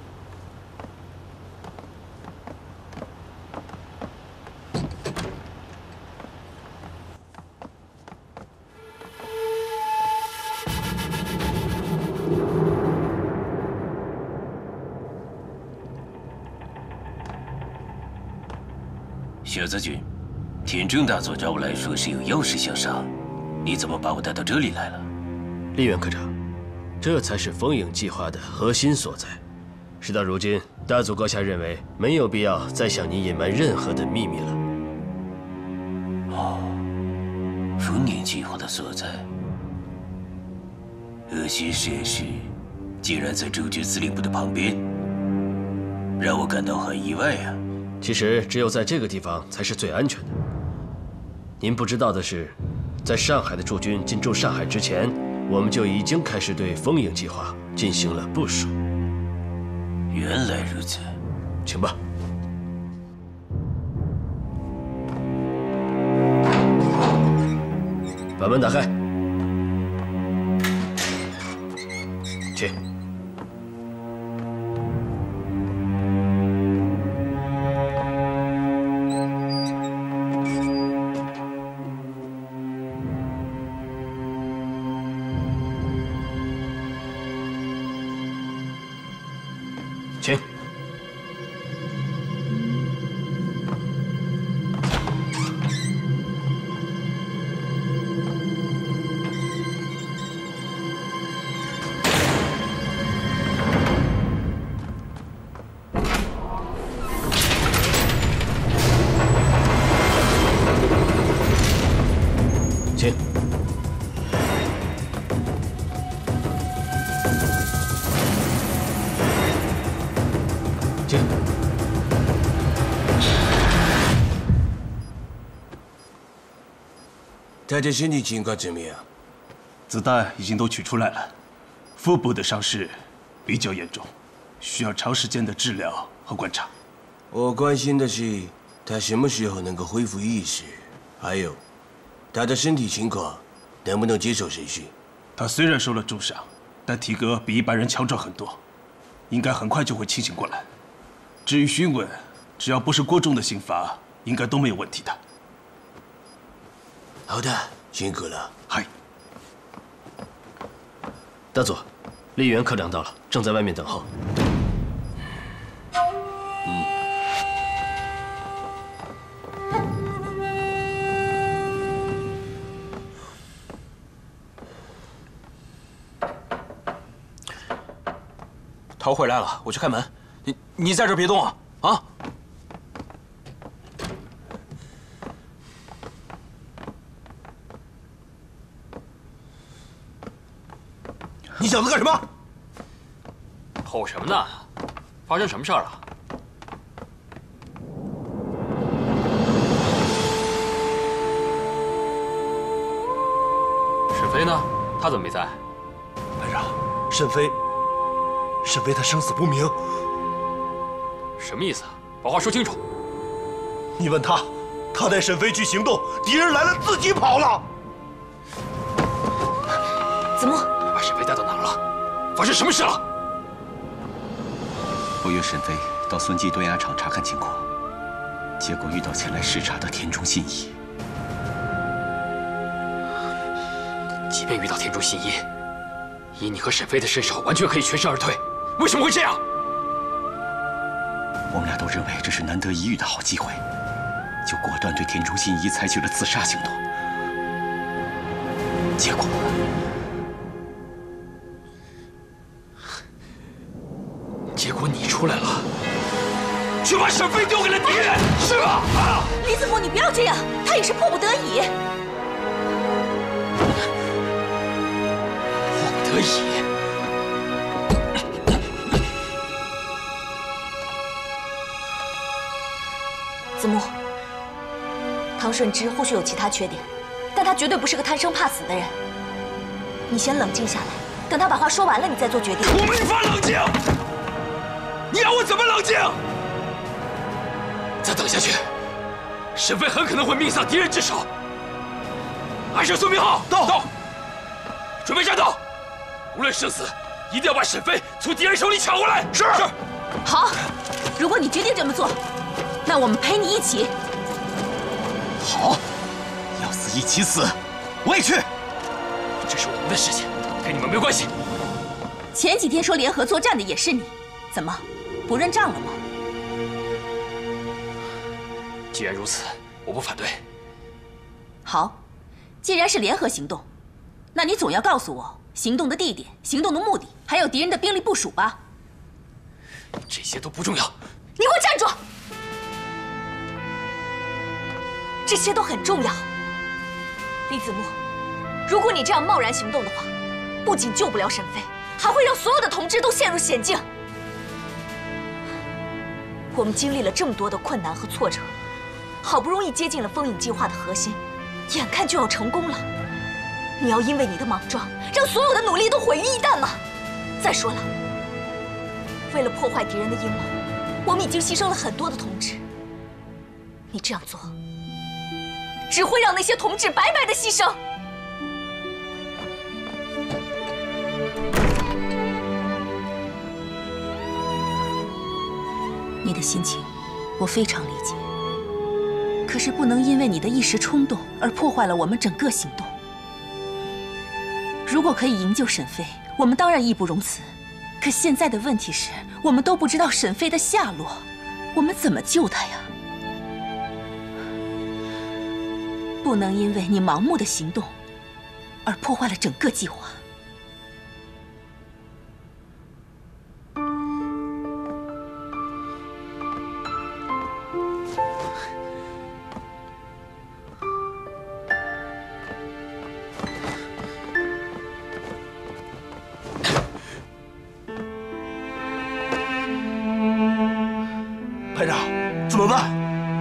E: 小泽君，田中大佐找我来说是有要事相商，你怎么把我带到这里来了？
D: 立原科长，这才是风影计划的核心所在。事到如今，大佐阁下认为没有必要再向您隐瞒任何的秘密了。
E: 哦，风影计划的所在，核心设施竟然在驻军司令部的旁边，让我感到很意外啊。
D: 其实，只有在这个地方才是最安全的。您不知道的是，在上海的驻军进驻上海之前，我们就已经开始对风影计划进行了部署。
E: 原来如此，
D: 请吧。把门打开，请。请。请。请。
E: 他的身体情况怎么样？
F: 子弹已经都取出来了，腹部的伤势比较严重，需要长时间的治疗和观察。
E: 我关心的是他什么时候能够恢复意识，还有他的身体情况能不能接受审讯？
F: 他虽然受了重伤，但体格比一般人强壮很多，应该很快就会清醒过来。至于讯问，只要不是过重的刑罚，应该都没有问题的。
E: 好的，辛苦了。
F: 嗨，
D: 大佐，立原科长到了，正在外面等候。
F: 他回来了，我去开门。你在这别动啊！啊！
L: 你小子干什么？吼什么呢？发生什么事儿了？沈飞呢？他怎么没在？
F: 排长，沈飞他生死不明。
L: 什么意思？把话说清楚。
F: 你问他，他带沈飞去行动，敌人来了自己跑了。
A: 子木，
L: 把沈飞带到哪儿了？发生什么事了？
C: 我约沈飞到孙记断崖厂查看情况，结果遇到前来视察的田中信一。
L: 即便遇到田中信一，以你和沈飞的身手，完全可以全身而退。为什么会这样？
C: 我们俩都认为这是难得一遇的好机会，就果断对田中信一采取了自杀行动。结果你出来了，却把沈飞丢给了敌人，是吧？啊！
A: 李子木，你不要这样，他也是迫不得已。
L: 迫不得已。
A: 子木，唐顺之或许有其他缺点，但他绝对不是个贪生怕死的人。你先冷静下来，等他把话说完了，你再做决定。
H: 我没法冷静，你要我怎么冷静？
L: 再等下去，沈飞很可能会命丧敌人之手。还是孙明浩，到，准备战斗，无论生死，一定要把沈飞从敌人手里抢过来。
H: 是。
A: 好，如果你决定这么做，那我们陪你一起。
H: 好，要死一起死，我也去。
L: 这是我们的事情，跟你们没关系。
A: 前几天说联合作战的也是你，怎么不认账了吗？
L: 既然如此，我不反对。
A: 好，既然是联合行动，那你总要告诉我行动的地点、行动的目的，还有敌人的兵力部署吧。
L: 这些都不重要。
A: 你给我站住！这些都很重要。李子木，如果你这样贸然行动的话，不仅救不了沈飞，还会让所有的同志都陷入险境。我们经历了这么多的困难和挫折，好不容易接近了风影计划的核心，眼看就要成功了。你要因为你的莽撞，让所有的努力都毁于一旦吗？再说了，为了破坏敌人的阴谋，我们已经牺牲了很多的同志。你这样做，只会让那些同志白白的牺牲。你的心情，我非常理解。可是不能因为你的一时冲动而破坏了我们整个行动。如果可以营救沈飞，我们当然义不容辞。可现在的问题是，我们都不知道沈飞的下落，我们怎么救他呀？不能因为你盲目的行动而破坏了整个计划。
F: 排长，怎么办？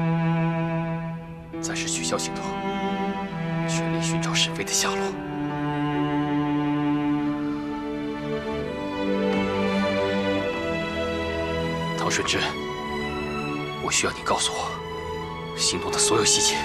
L: 暂时取消行动，全力寻找沈飞的下落。唐顺之，我需要你告诉我行动的所有细节。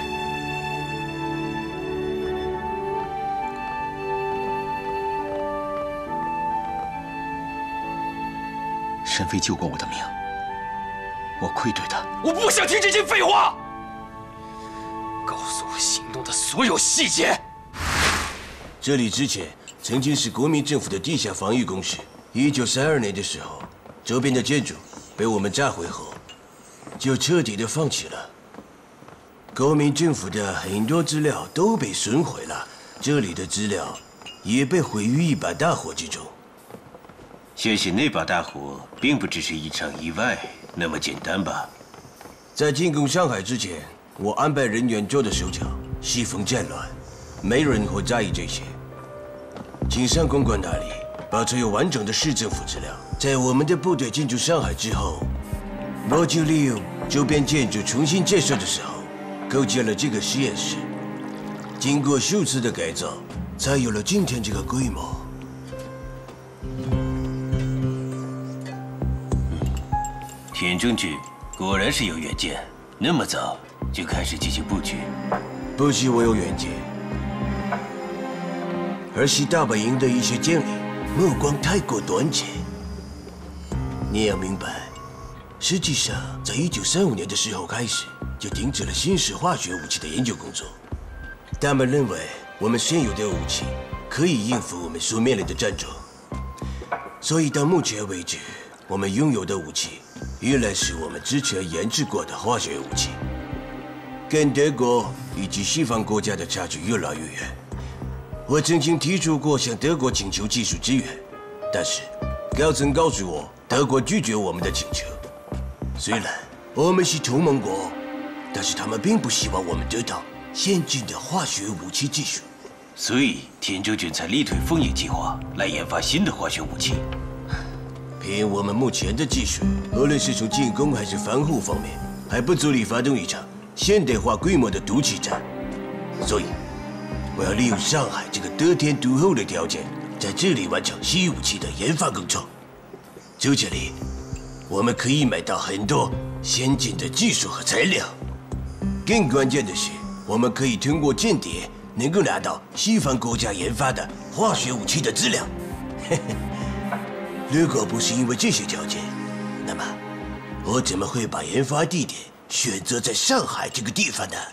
C: 沈飞救过我的命，我愧对他。
L: 我不想听这些废话，告诉我行动的所有细节。
E: 这里之前曾经是国民政府的地下防御工事。1932年的时候，周边的建筑被我们炸毁后，就彻底的放弃了。国民政府的很多资料都被损毁了，这里的资料也被毁于一把大火之中。
N: 相信那把大火并不只是一场意外那么简单吧？
E: 在进攻上海之前，我安排人员做的手脚，西风战乱，没人会在意这些。金山公馆那里保持有完整的市政府资料。在我们的部队进驻上海之后，我就利用周边建筑重新建设的时候，构建了这个实验室。经过数次的改造，才有了今天这个规模。
N: 田中志果然是有远见，那么早就开始进行布局。
E: 不是我有远见，而是大本营的一些将领目光太过短浅。你要明白，实际上在1935年的时候开始，就停止了新式化学武器的研究工作。他们认为我们现有的武器可以应付我们所面临的战争，所以到目前为止，我们拥有的武器依然是我们之前研制过的化学武器，跟德国以及西方国家的差距越来越远。我曾经提出过向德国请求技术支援，但是高层告诉我，德国拒绝我们的请求。虽然我们是同盟国， 但是他们并不希望我们得到先进的化学武器技术，
N: 所以田中君才力推风影计划来研发新的化学武器。
E: 凭我们目前的技术，无论是从进攻还是防护方面，还不足以发动一场现代化规模的毒气战。所以，我要利用上海这个得天独厚的条件，在这里完成新武器的研发工作。就这里，我们可以买到很多先进的技术和材料。更关键的是，我们可以通过间谍能够拿到西方国家研发的化学武器的资料。如果不是因为这些条件，那么我怎么会把研发地点选择在上海这个地方呢？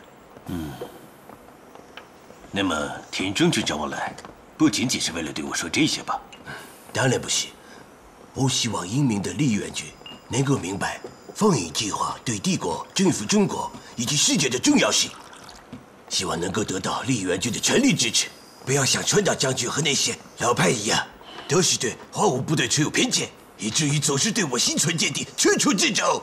N: 那么田中君找我来，不仅仅是为了对我说这些吧？
E: 当然不是。我希望英明的李元军能够明白风影计划对帝国、征服中国以及世界的重要性，希望能够得到李元军的全力支持，不要像川岛将军和那些老派一样，都是对华武部队持有偏见，以至于总是对我心存芥蒂，处处掣肘。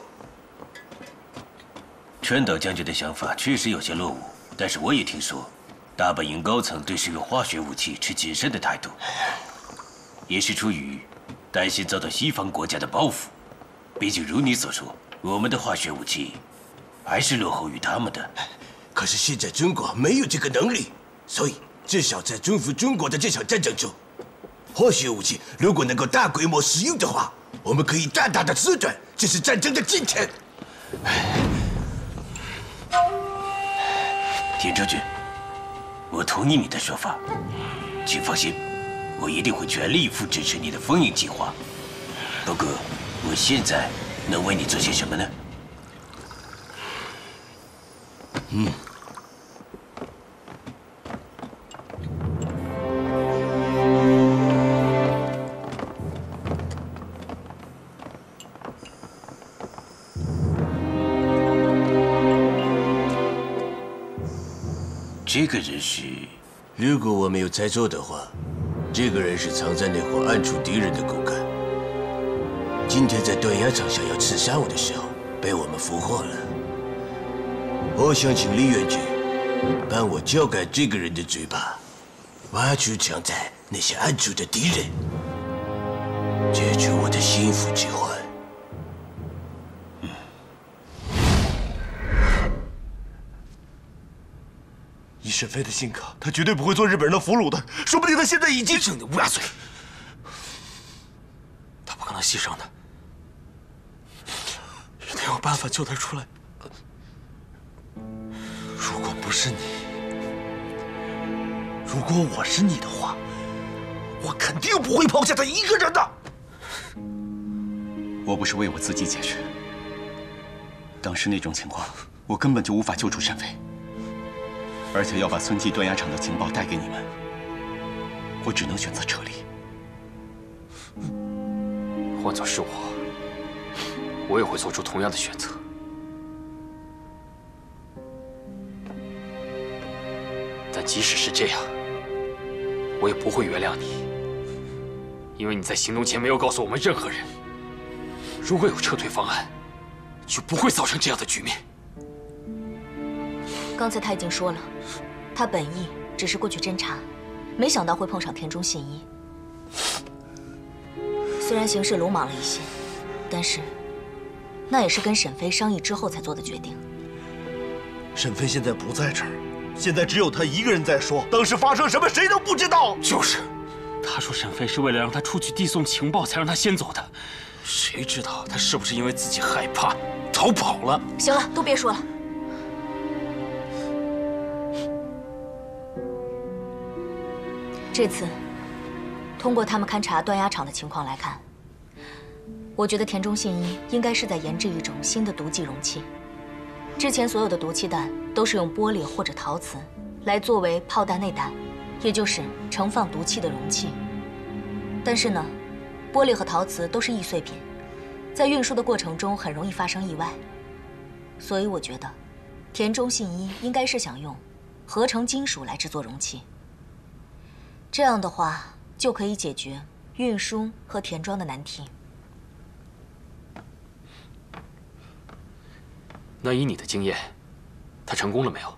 N: 川岛将军的想法确实有些落伍，但是我也听说，大本营高层对使用化学武器持谨慎的态度，也是出于担心遭到西方国家的报复。毕竟如你所说，我们的化学武器还是落后于他们的。
E: 可是现在中国没有这个能力，所以至少在征服中国的这场战争中，化学武器如果能够大规模使用的话，我们可以大大的缩短这次战争的进程。
N: 田中君，我同意你的说法，请放心，我一定会全力以赴支持你的风影计划。不过，我现在能为你做些什么呢？这个人是，
E: 如果我没有猜错的话，这个人是藏在那伙暗处敌人的骨干。今天在断崖场想要刺杀我的时候，被我们俘获了。我想请李元军帮我撬开这个人的嘴巴，挖出藏在那些暗处的敌人，解除我的心腹之患。
F: 以沈飞的性格，他绝对不会做日本人的俘虏的。说不定他现在已经……
L: 闭你的乌鸦嘴！他不可能牺牲的，一定有办法救他出来。
F: 如果不是你，如果我是你的话，我肯定不会抛下他一个人的。
O: 我不是为我自己解决，当时那种情况，我根本就无法救出沈飞。而且要把村记断崖场的情报带给你们，我只能选择撤离。
B: 换作是我也会做出同样的选择。但即使是这样，我也不会原谅你，因为你在行动前没有告诉我们任何人。如果有撤退方案，就不会造成这样的局面。
A: 刚才他已经说了，他本意只是过去侦查，没想到会碰上田中信一。虽然行事鲁莽了一些，但是那也是跟沈飞商议之后才做的决定。
F: 沈飞现在不在这儿，现在只有他一个人在说，当时发生什么谁都不知道。
L: 就是，他说沈飞是为了让他出去递送情报才让他先走的，谁知道他是不是因为自己害怕逃跑了？
A: 行了，都别说了。这次，通过他们勘察断崖场的情况来看，我觉得田中信一应该是在研制一种新的毒剂容器。之前所有的毒气弹都是用玻璃或者陶瓷来作为炮弹内胆，也就是盛放毒气的容器。但是呢，玻璃和陶瓷都是易碎品，在运输的过程中很容易发生意外。所以我觉得，田中信一应该是想用合成金属来制作容器。这样的话，就可以解决运输和填装的难题。
B: 那以你的经验， 他成功了没有？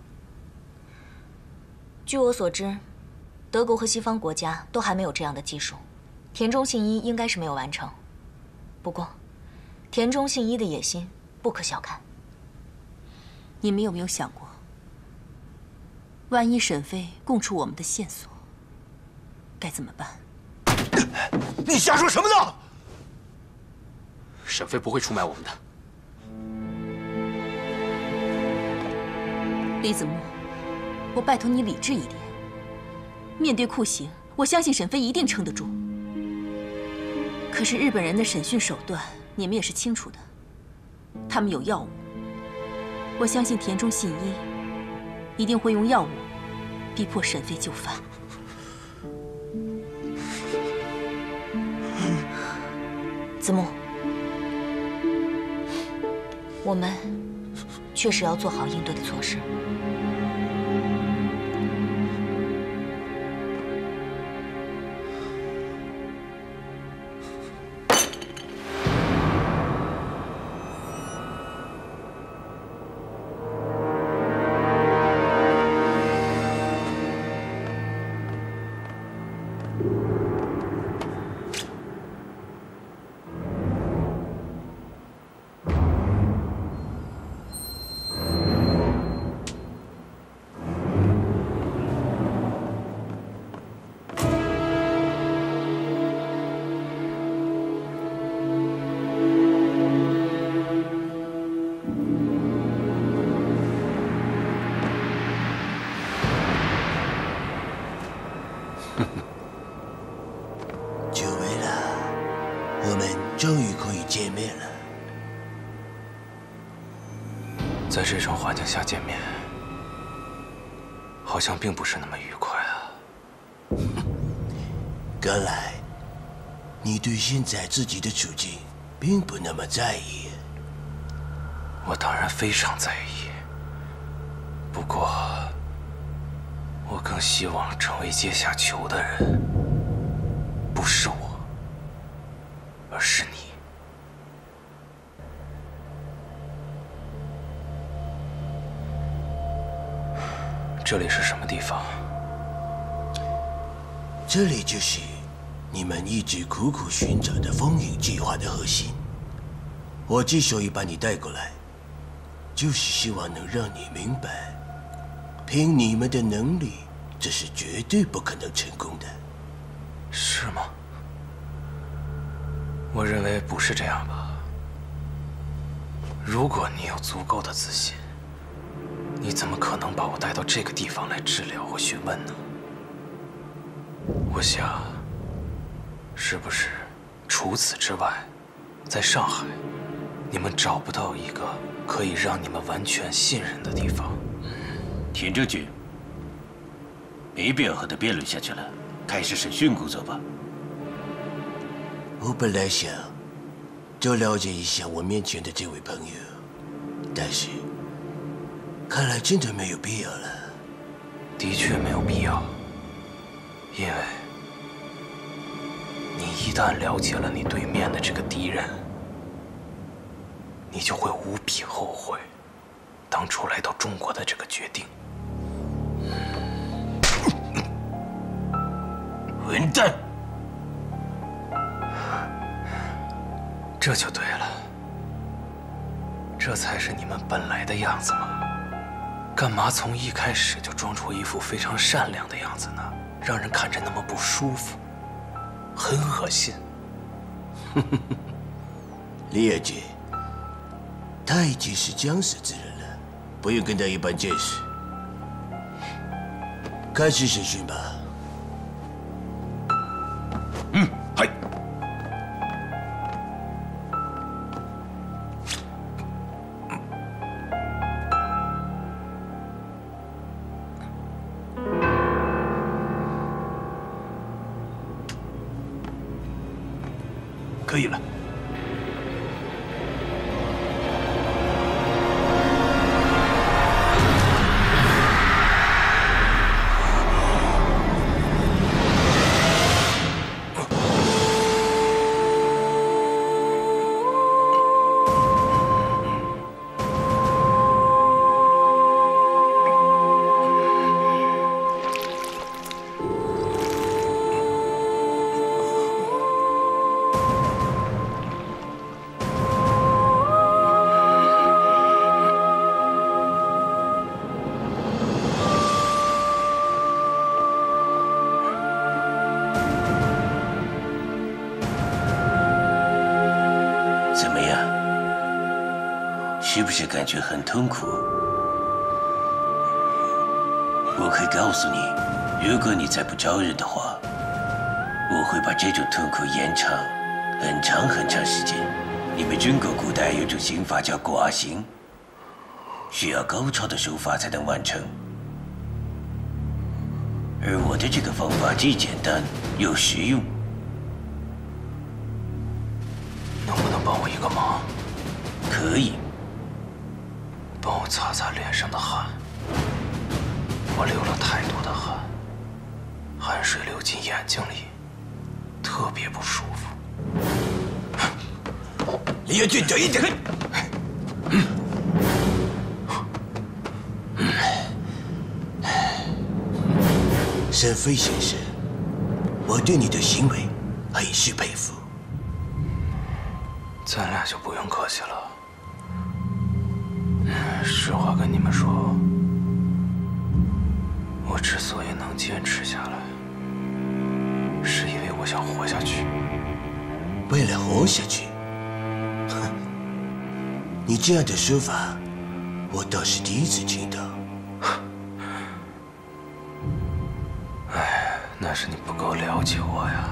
A: 据我所知，德国和西方国家都还没有这样的技术，田中信一应该是没有完成。不过，田中信一的野心不可小看。
P: 你们有没有想过，万一沈飞供出我们的线索，该怎么办？
E: 你瞎说什么呢？
B: 沈飞不会出卖我们的。
P: 李子木，我拜托你理智一点。面对酷刑，我相信沈飞一定撑得住。可是日本人的审讯手段，你们也是清楚的，他们有药物。我相信田中信一一定会用药物逼迫沈飞就范。
A: 子木，我们确实要做好应对的措施。
E: 久违了，我们终于可以见面了。
K: 在这种环境下见面，好像并不是那么愉快啊。
E: 看来你对现在自己的处境并不那么在意。
K: 我当然非常在意，不过我更希望成为阶下囚的人，不是我，而是你。这里是什么地方？
E: 这里就是你们一直苦苦寻找的风影计划的核心。我之所以把你带过来，就是希望能让你明白，凭你们的能力，这是绝对不可能成功的。
K: 是吗？我认为不是这样吧。如果你有足够的自信，你怎么可能把我带到这个地方来治疗和询问呢？我想，是不是除此之外，在上海，你们找不到一个可以让你们完全信任的地方？
N: 田正君，没必要和他辩论下去了，开始审讯工作吧。
E: 我本来想多了解一下我面前的这位朋友，但是看来真的没有必要了。
K: 的确没有必要，因为你一旦了解了你对面的这个敌人，你就会无比后悔当初来到中国的这个决定。
N: 混蛋！
K: 这就对了，这才是你们本来的样子吗？干嘛从一开始就装出一副非常善良的样子呢？让人看着那么不舒服，很恶心。
E: 李二姐，他已经是将死之人了，不用跟他一般见识。开始审讯吧。
H: はい。
E: 可以了。
N: 是不是感觉很痛苦？我可以告诉你，如果你再不招认的话，我会把这种痛苦延长很长很长时间。你们中国古代有种刑法叫剐刑，需要高超的手法才能完成。而我的这个方法既简单又实用。
F: 能不能帮我一个忙？
N: 可以。
F: 帮我擦擦脸上的汗。我流了太多的汗，汗水流进眼睛里，特别不舒服。
E: 离远近点一点。沈飞先生，我对你的行为很是佩服。
F: 咱俩就不用客气了。实话跟你们说，我之所以能坚持下来，是因为我想活下去。
E: 为了活下去？哼，你这样的说法，我倒是第一次听到。
F: 哎，那是你不够了解我呀。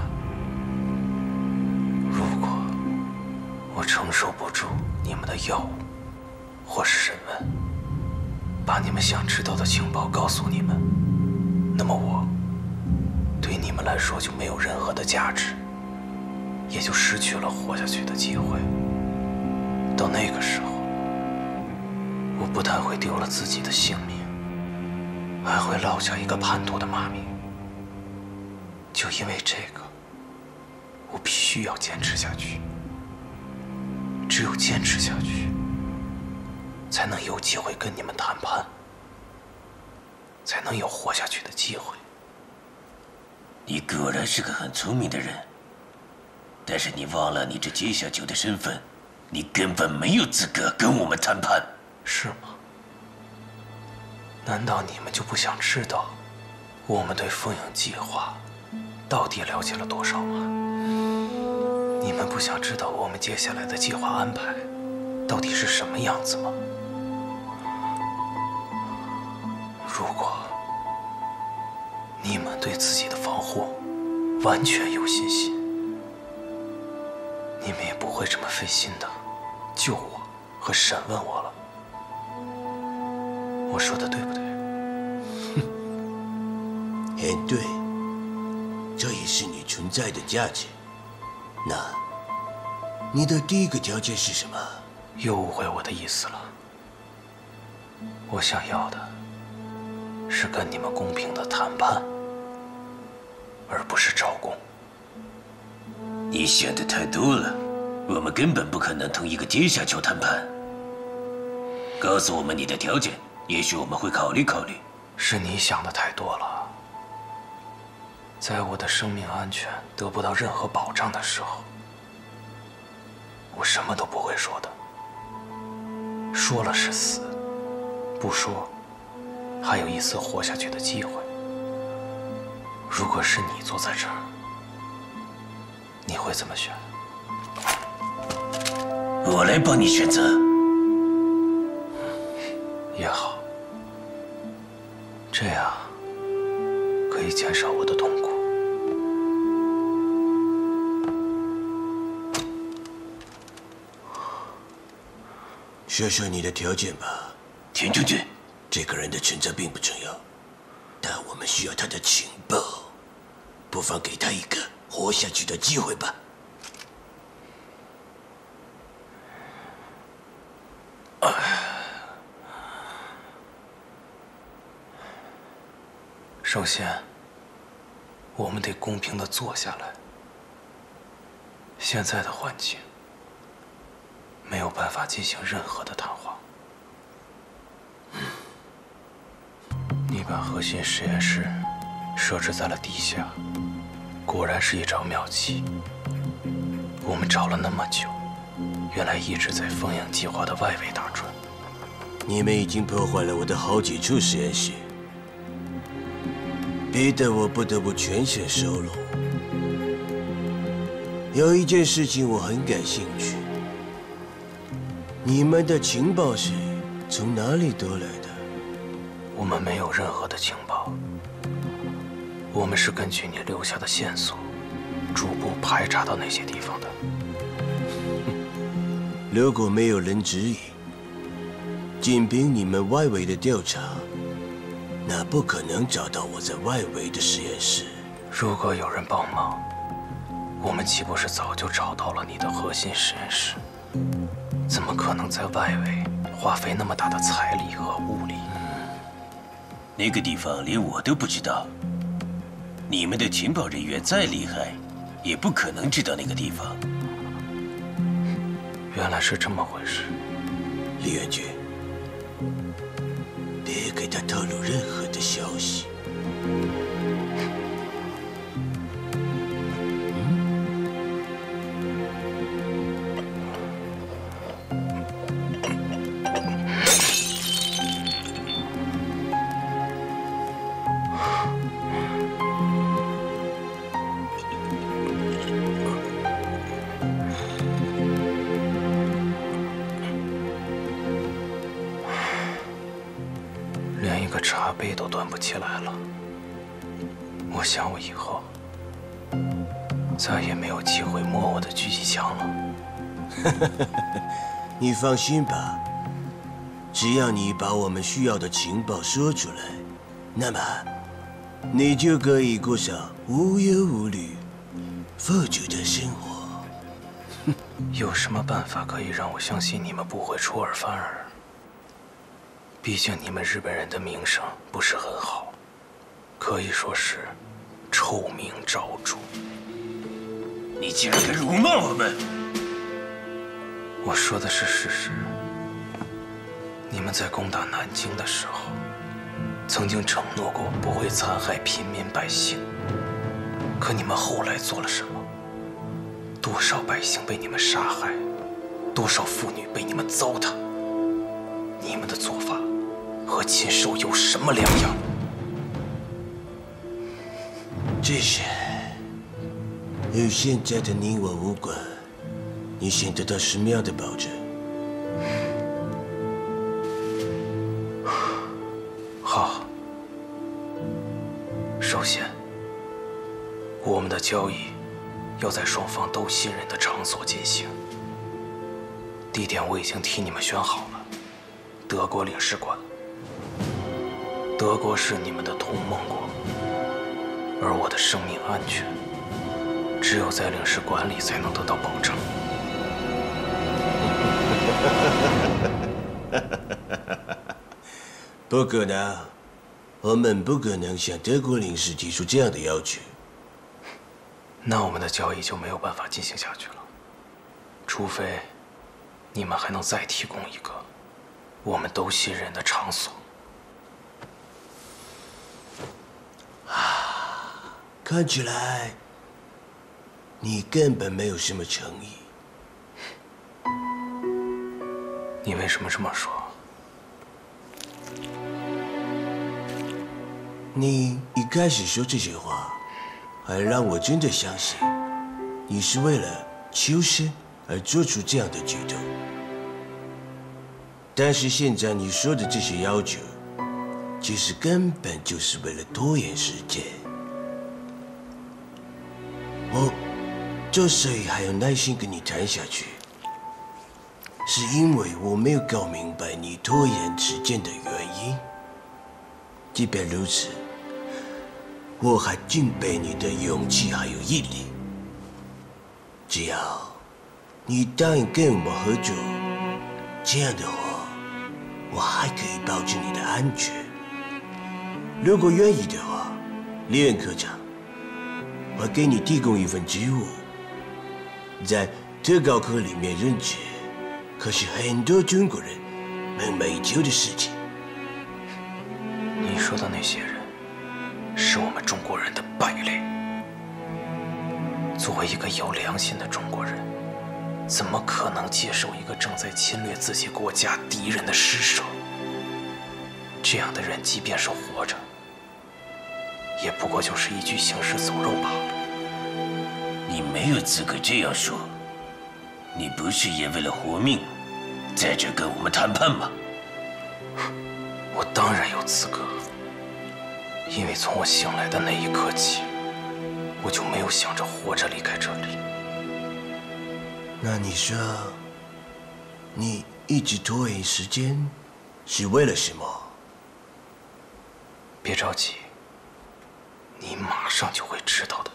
F: 如果我承受不住你们的药物或是审问，把你们想知道的情报告诉你们，那么我对你们来说就没有任何的价值，也就失去了活下去的机会。到那个时候，我不但会丢了自己的性命，还会落下一个叛徒的骂名。就因为这个，我必须要坚持下去。只有坚持下去，才能有机会跟你们谈判，才能有活下去的机会。
N: 你果然是个很聪明的人，但是你忘了你这阶下囚的身份，你根本没有资格跟我们谈判。
F: 是吗？难道你们就不想知道我们对风影计划到底了解了多少吗？你们不想知道我们接下来的计划安排到底是什么样子吗？如果你们对自己的防护完全有信心，你们也不会这么费心的救我和审问我了。我说的对不对？
E: 很对，这也是你存在的价值。那你的第一个条件是什么？
F: 又误会我的意思了。我想要的是跟你们公平的谈判，而不是招供。
N: 你想的太多了，我们根本不可能同一个阶下囚谈判。告诉我们你的条件，也许我们会考虑考虑。
F: 是你想的太多了。在我的生命安全得不到任何保障的时候，我什么都不会说的。说了是死，不说，还有一丝活下去的机会。如果是你坐在这儿，你会怎么选？
N: 我来帮你选择。
F: 也好，这样可以减少我的痛苦。
E: 说说你的条件吧。
N: 田中君，
E: 这个人的存在并不重要，但我们需要他的情报，不妨给他一个活下去的机会吧。
F: 首先，我们得公平地坐下来。现在的环境没有办法进行任何的谈话。你把核心实验室设置在了地下，果然是一招妙计。我们找了那么久，原来一直在风影计划的外围打转。
E: 你们已经破坏了我的好几处实验室，逼得我不得不全线收拢。有一件事情我很感兴趣， 你们的情报是从哪里得来的？
J: 我们没有任何的情报，我们是根据你留下的线索，逐步排查到那些地方的。
E: 如果没有人指引，仅凭你们外围的调查，那不可能找到我在外围的实验室。
J: 如果有人帮忙，我们岂不是早就找到了你的核心实验室？怎么可能在外围花费那么大的财力和物力？
N: 那个地方连我都不知道，你们的情报人员再厉害，也不可能知道那个地方。
J: 原来是这么回事，
E: 李元军，别给他透露任何的消息。
J: 连一个茶杯都端不起来了。我想我以后再也没有机会摸我的狙击枪了。
E: 你放心吧，只要你把我们需要的情报说出来，那么你就可以过上无忧无虑、富足的生活。
J: 有什么办法可以让我相信你们不会出尔反尔？毕竟你们日本人的名声不是很好，可以说是臭名昭著。
N: 你竟然敢辱骂我们！
J: 我说的是事实。你们在攻打南京的时候，曾经承诺过不会残害平民百姓，可你们后来做了什么？多少百姓被你们杀害，多少妇女被你们糟蹋。你们的做法和禽兽有什么两样？
E: 这些与现在的你我无关。你想得到什么样的保证？
J: 好，首先，我们的交易要在双方都信任的场所进行。地点我已经替你们选好了，德国领事馆。德国是你们的同盟国，而我的生命安全只有在领事馆里才能得到保证。
E: 不可能，我们不可能向德国领事提出这样的要求。
J: 那我们的交易就没有办法进行下去了，除非你们还能再提供一个我们都信任的场所。
E: 看起来你根本没有什么诚意。
J: 你为什么这么说？
E: 你一开始说这些话，还让我真的相信你是为了求生而做出这样的举动。但是现在你说的这些要求，其实根本就是为了拖延时间。我之所以还有耐心跟你谈下去，是因为我没有搞明白你拖延时间的原因。即便如此，我还敬佩你的勇气还有毅力。只要你答应跟我们合作，这样的话，我还可以保证你的安全。如果愿意的话，李元科长，我给你提供一份职务，在特高科里面任职，可是很多中国人梦寐以求的事情。
J: 你说的那些人，是我们中国人的败类。作为一个有良心的中国人，怎么可能接受一个正在侵略自己国家敌人的施舍？这样的人，即便是活着，也不过就是一具行尸走肉罢了。
N: 你没有资格这样说。你不是也为了活命， 在这跟我们谈判吗？
C: 我当然有资格，因为从我醒来的那一刻起，我就没有想着活着离开这里。
E: 那你说，你一直拖延时间，是为了什么？
C: 别着急，你马上就会知道的。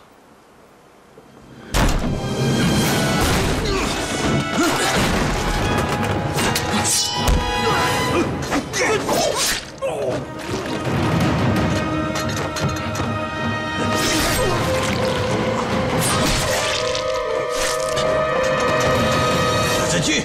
E: 下去。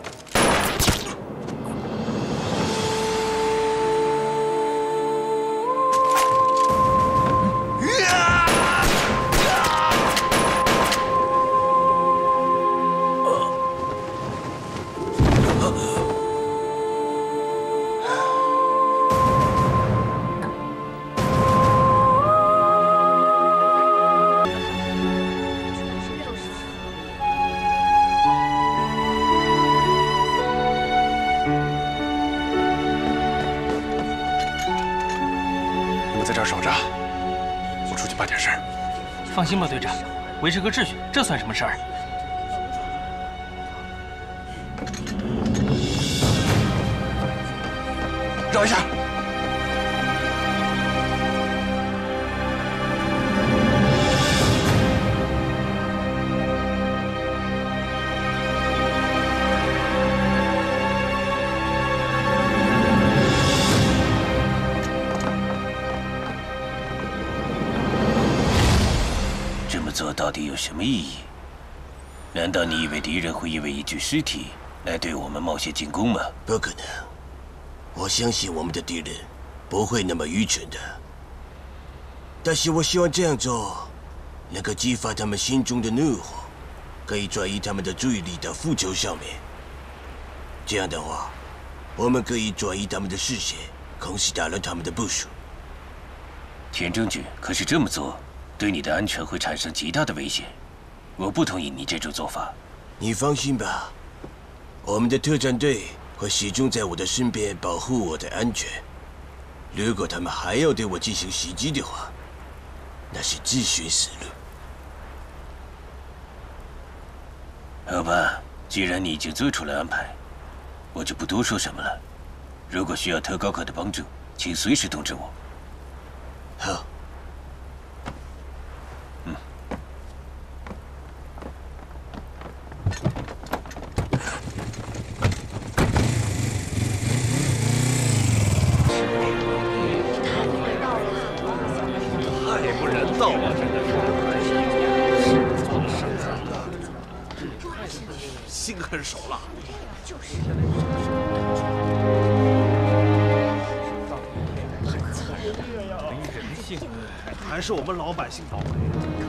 C: 在这儿守着，我出去办点事儿。
M: 放心吧，队长，维持个秩序，这算什么事儿？
C: 绕一下。
N: 做到底有什么意义？难道你以为敌人会因为一具尸体来对我们冒险进攻吗？
E: 不可能！我相信我们的敌人不会那么愚蠢的。但是我希望这样做能够激发他们心中的怒火，可以转移他们的注意力到复仇上面。这样的话，我们可以转移他们的视线，同时打乱他们的部署。
N: 田中君，可是这么做对你的安全会产生极大的危险，我不同意你这种做法。
E: 你放心吧，我们的特战队会始终在我的身边保护我的安全。如果他们还要对我进行袭击的话，那是自寻死路。
N: 好吧，既然你已经做出了安排，我就不多说什么了。如果需要特高课的帮助，请随时通知我。
E: 好。
F: 太不人道了，真的是。心狠手辣。还是我们老百姓倒霉。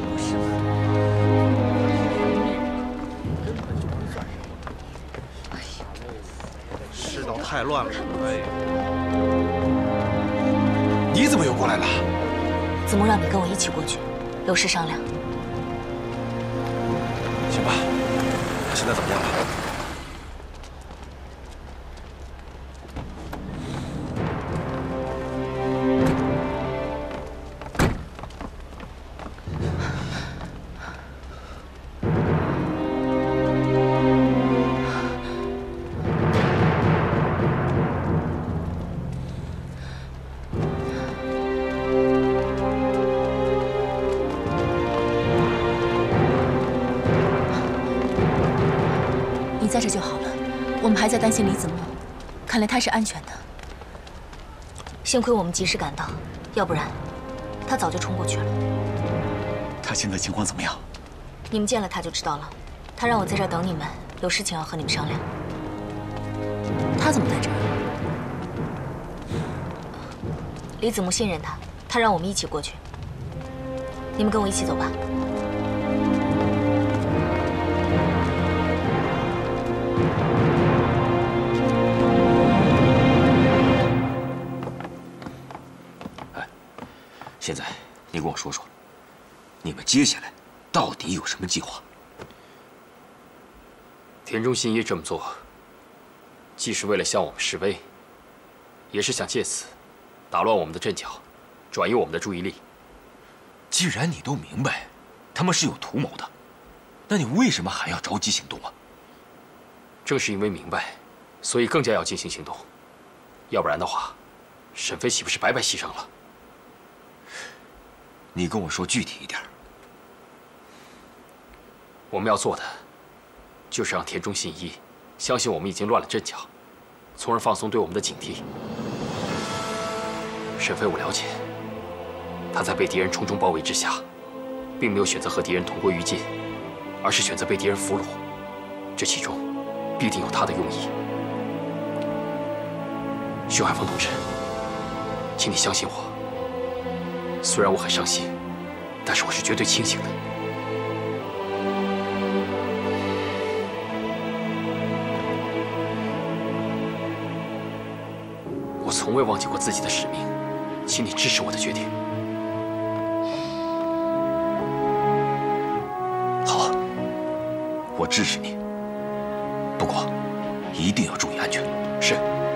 F: 世道太乱了，哎。
C: 你怎么又过来了？
A: 子木让你跟我一起过去，有事商量。
C: 行吧，现在怎么样了？
P: 你在这就好了，我们还在担心李子墨，看来他是安全的。
A: 幸亏我们及时赶到，要不然他早就冲过去了。
O: 他现在情况怎么样？
A: 你们见了他就知道了。他让我在这儿等你们，有事情要和你们商量。
P: 他怎么在这儿？
A: 李子木信任他，他让我们一起过去。你们跟我一起走吧。
C: 现在你跟我说说，你们接下来到底有什么计划？
B: 田中信一这么做， 既是为了向我们示威，也是想借此打乱我们的阵脚，转移我们的注意力。
C: 既然你都明白他们是有图谋的，那你为什么还要着急行动啊？
B: 正是因为明白，所以更加要进行行动。要不然的话，沈飞岂不是白白牺牲了？
C: 你跟我说具体一点。
B: 我们要做的，就是让田中信一相信我们已经乱了阵脚，从而放松对我们的警惕。沈飞，我了解，他在被敌人重重包围之下，并没有选择和敌人同归于尽，而是选择被敌人俘虏。这其中必定有他的用意。徐海峰同志，请你相信我。虽然我很伤心，但是我是绝对清醒的。我从未忘记过自己的使命，请你支持我的决定。
C: 好，我支持你。不过，一定要注意安全。
B: 是。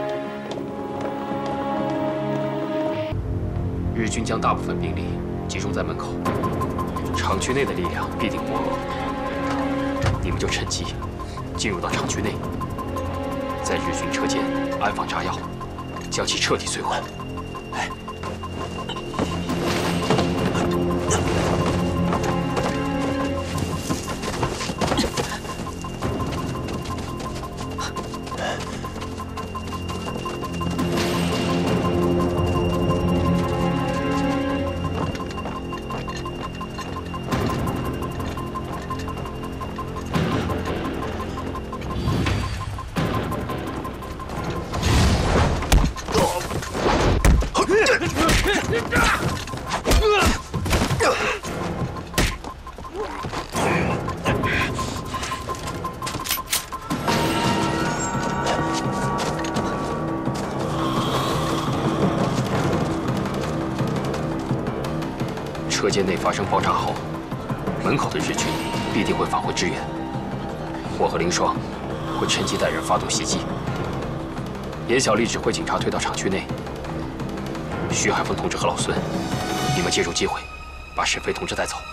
B: 日军将大部分兵力集中在门口，厂区内的力量必定薄弱。你们就趁机进入到厂区内，在日军车间安放炸药，将其彻底摧毁。车间内发生爆炸后，门口的日军必定会返回支援。我和凌霜会趁机带人发动袭击。严小丽指挥警察推到厂区内。徐海峰同志和老孙，你们借助机会把沈飞同志带走。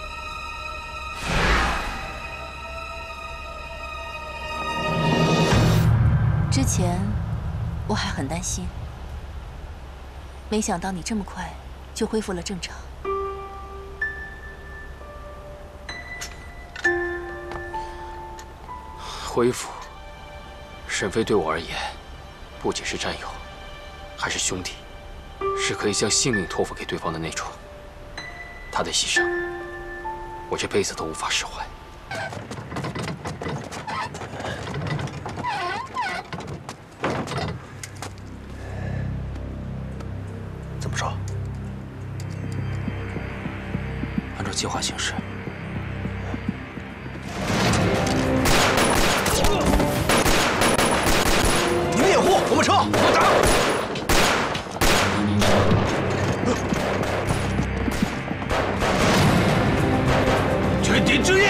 P: 之前我还很担心，没想到你这么快就恢复了正常。
B: 恢复，沈飞对我而言，不仅是战友，还是兄弟，是可以将性命托付给对方的那种。他的牺牲，我这辈子都无法释怀。
C: 怎么说？按照计划行事。
F: 你们掩护，我们撤，给我打！
G: 全体注意！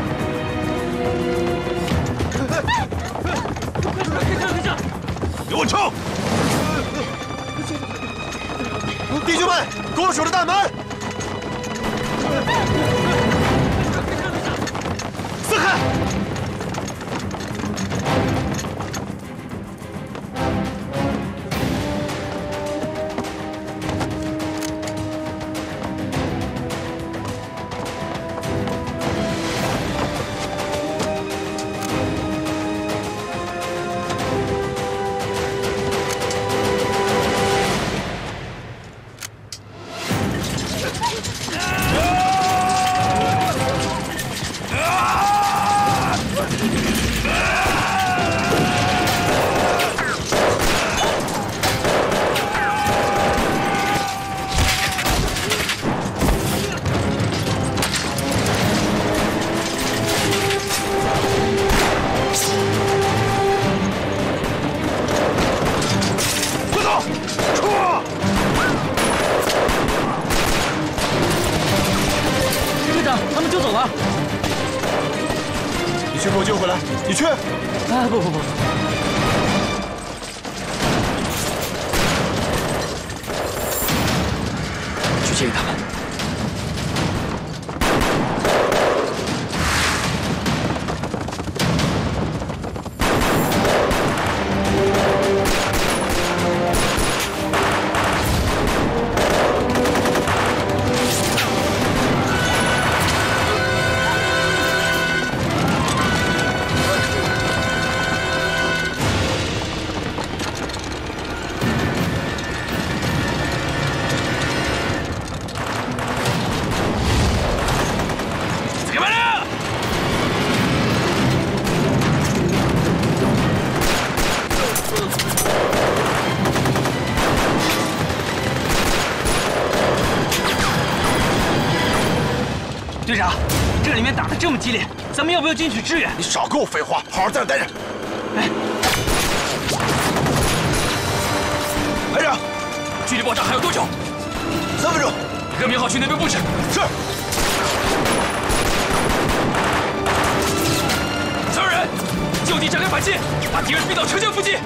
F: 给我冲！弟兄们，给我守着大门！四开！
M: 他们救走了。
F: 你去给我救回来，你去！
M: 哎，不。
F: 去接应他们。队长，这里面打得这么激烈，咱们要不要进去支援？
Q: 你少给我废话，好好在那待着。
F: 哎，
Q: 排长，
L: 距离爆炸还有多久
Q: ？3分钟。
L: 任明浩去那边布置。
Q: 是。
L: 所有人就地展开反击，把敌人逼到车间附近。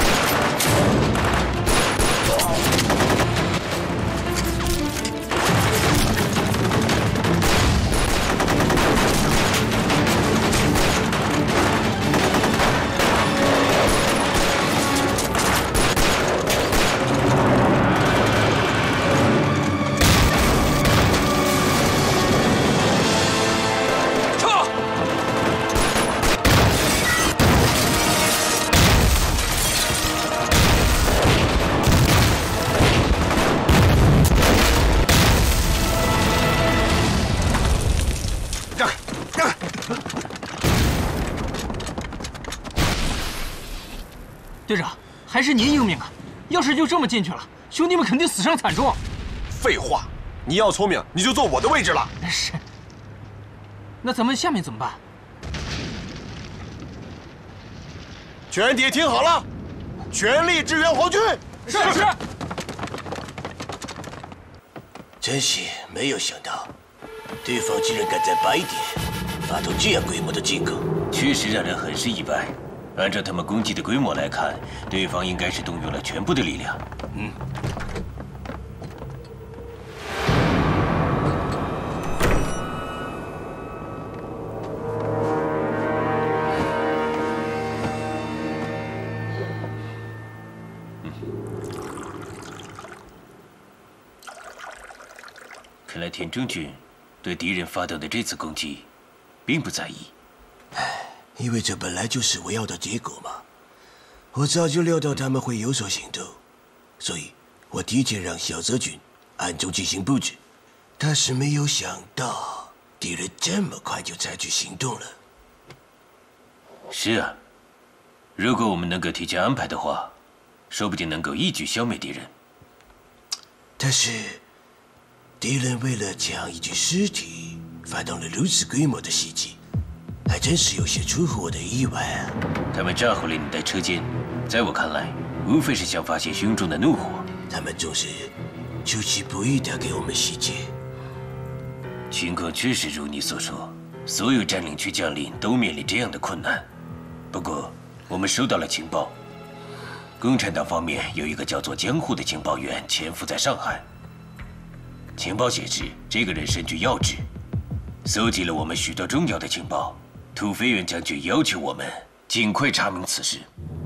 F: 队长，还是您英明啊！要是就这么进去了，兄弟们肯定死伤惨重。
Q: 废话，你要聪明，你就坐我的位置了。
F: 是。那咱们下面怎么办？
Q: 全体听好了，全力支援皇军。
F: 是。
E: 真是没有想到，对方竟然敢在白天发动这样规模的进攻，
N: 确实让人很是意外。按照他们攻击的规模来看，对方应该是动用了全部的力量。看来田中军对敌人发动的这次攻击并不在意。
E: 因为这本来就是我要的结果嘛。我早就料到他们会有所行动，所以我提前让小泽君暗中进行布置。但是没有想到敌人这么快就采取行动了。
N: 是啊，如果我们能够提前安排的话，说不定能够一举消灭敌人。
E: 但是敌人为了抢一具尸体，发动了如此规模的袭击。还真是有些出乎我的意外啊！
N: 他们炸毁了你的车间，在我看来，无非是想发泄胸中的怒火。
E: 他们总是出其不意地给我们袭击。
N: 情况确实如你所说，所有占领区将领都面临这样的困难。不过，我们收到了情报，共产党方面有一个叫做江户的情报员潜伏在上海。情报显示，这个人身居要职，搜集了我们许多重要的情报。土肥原将军要求我们尽快查明此事。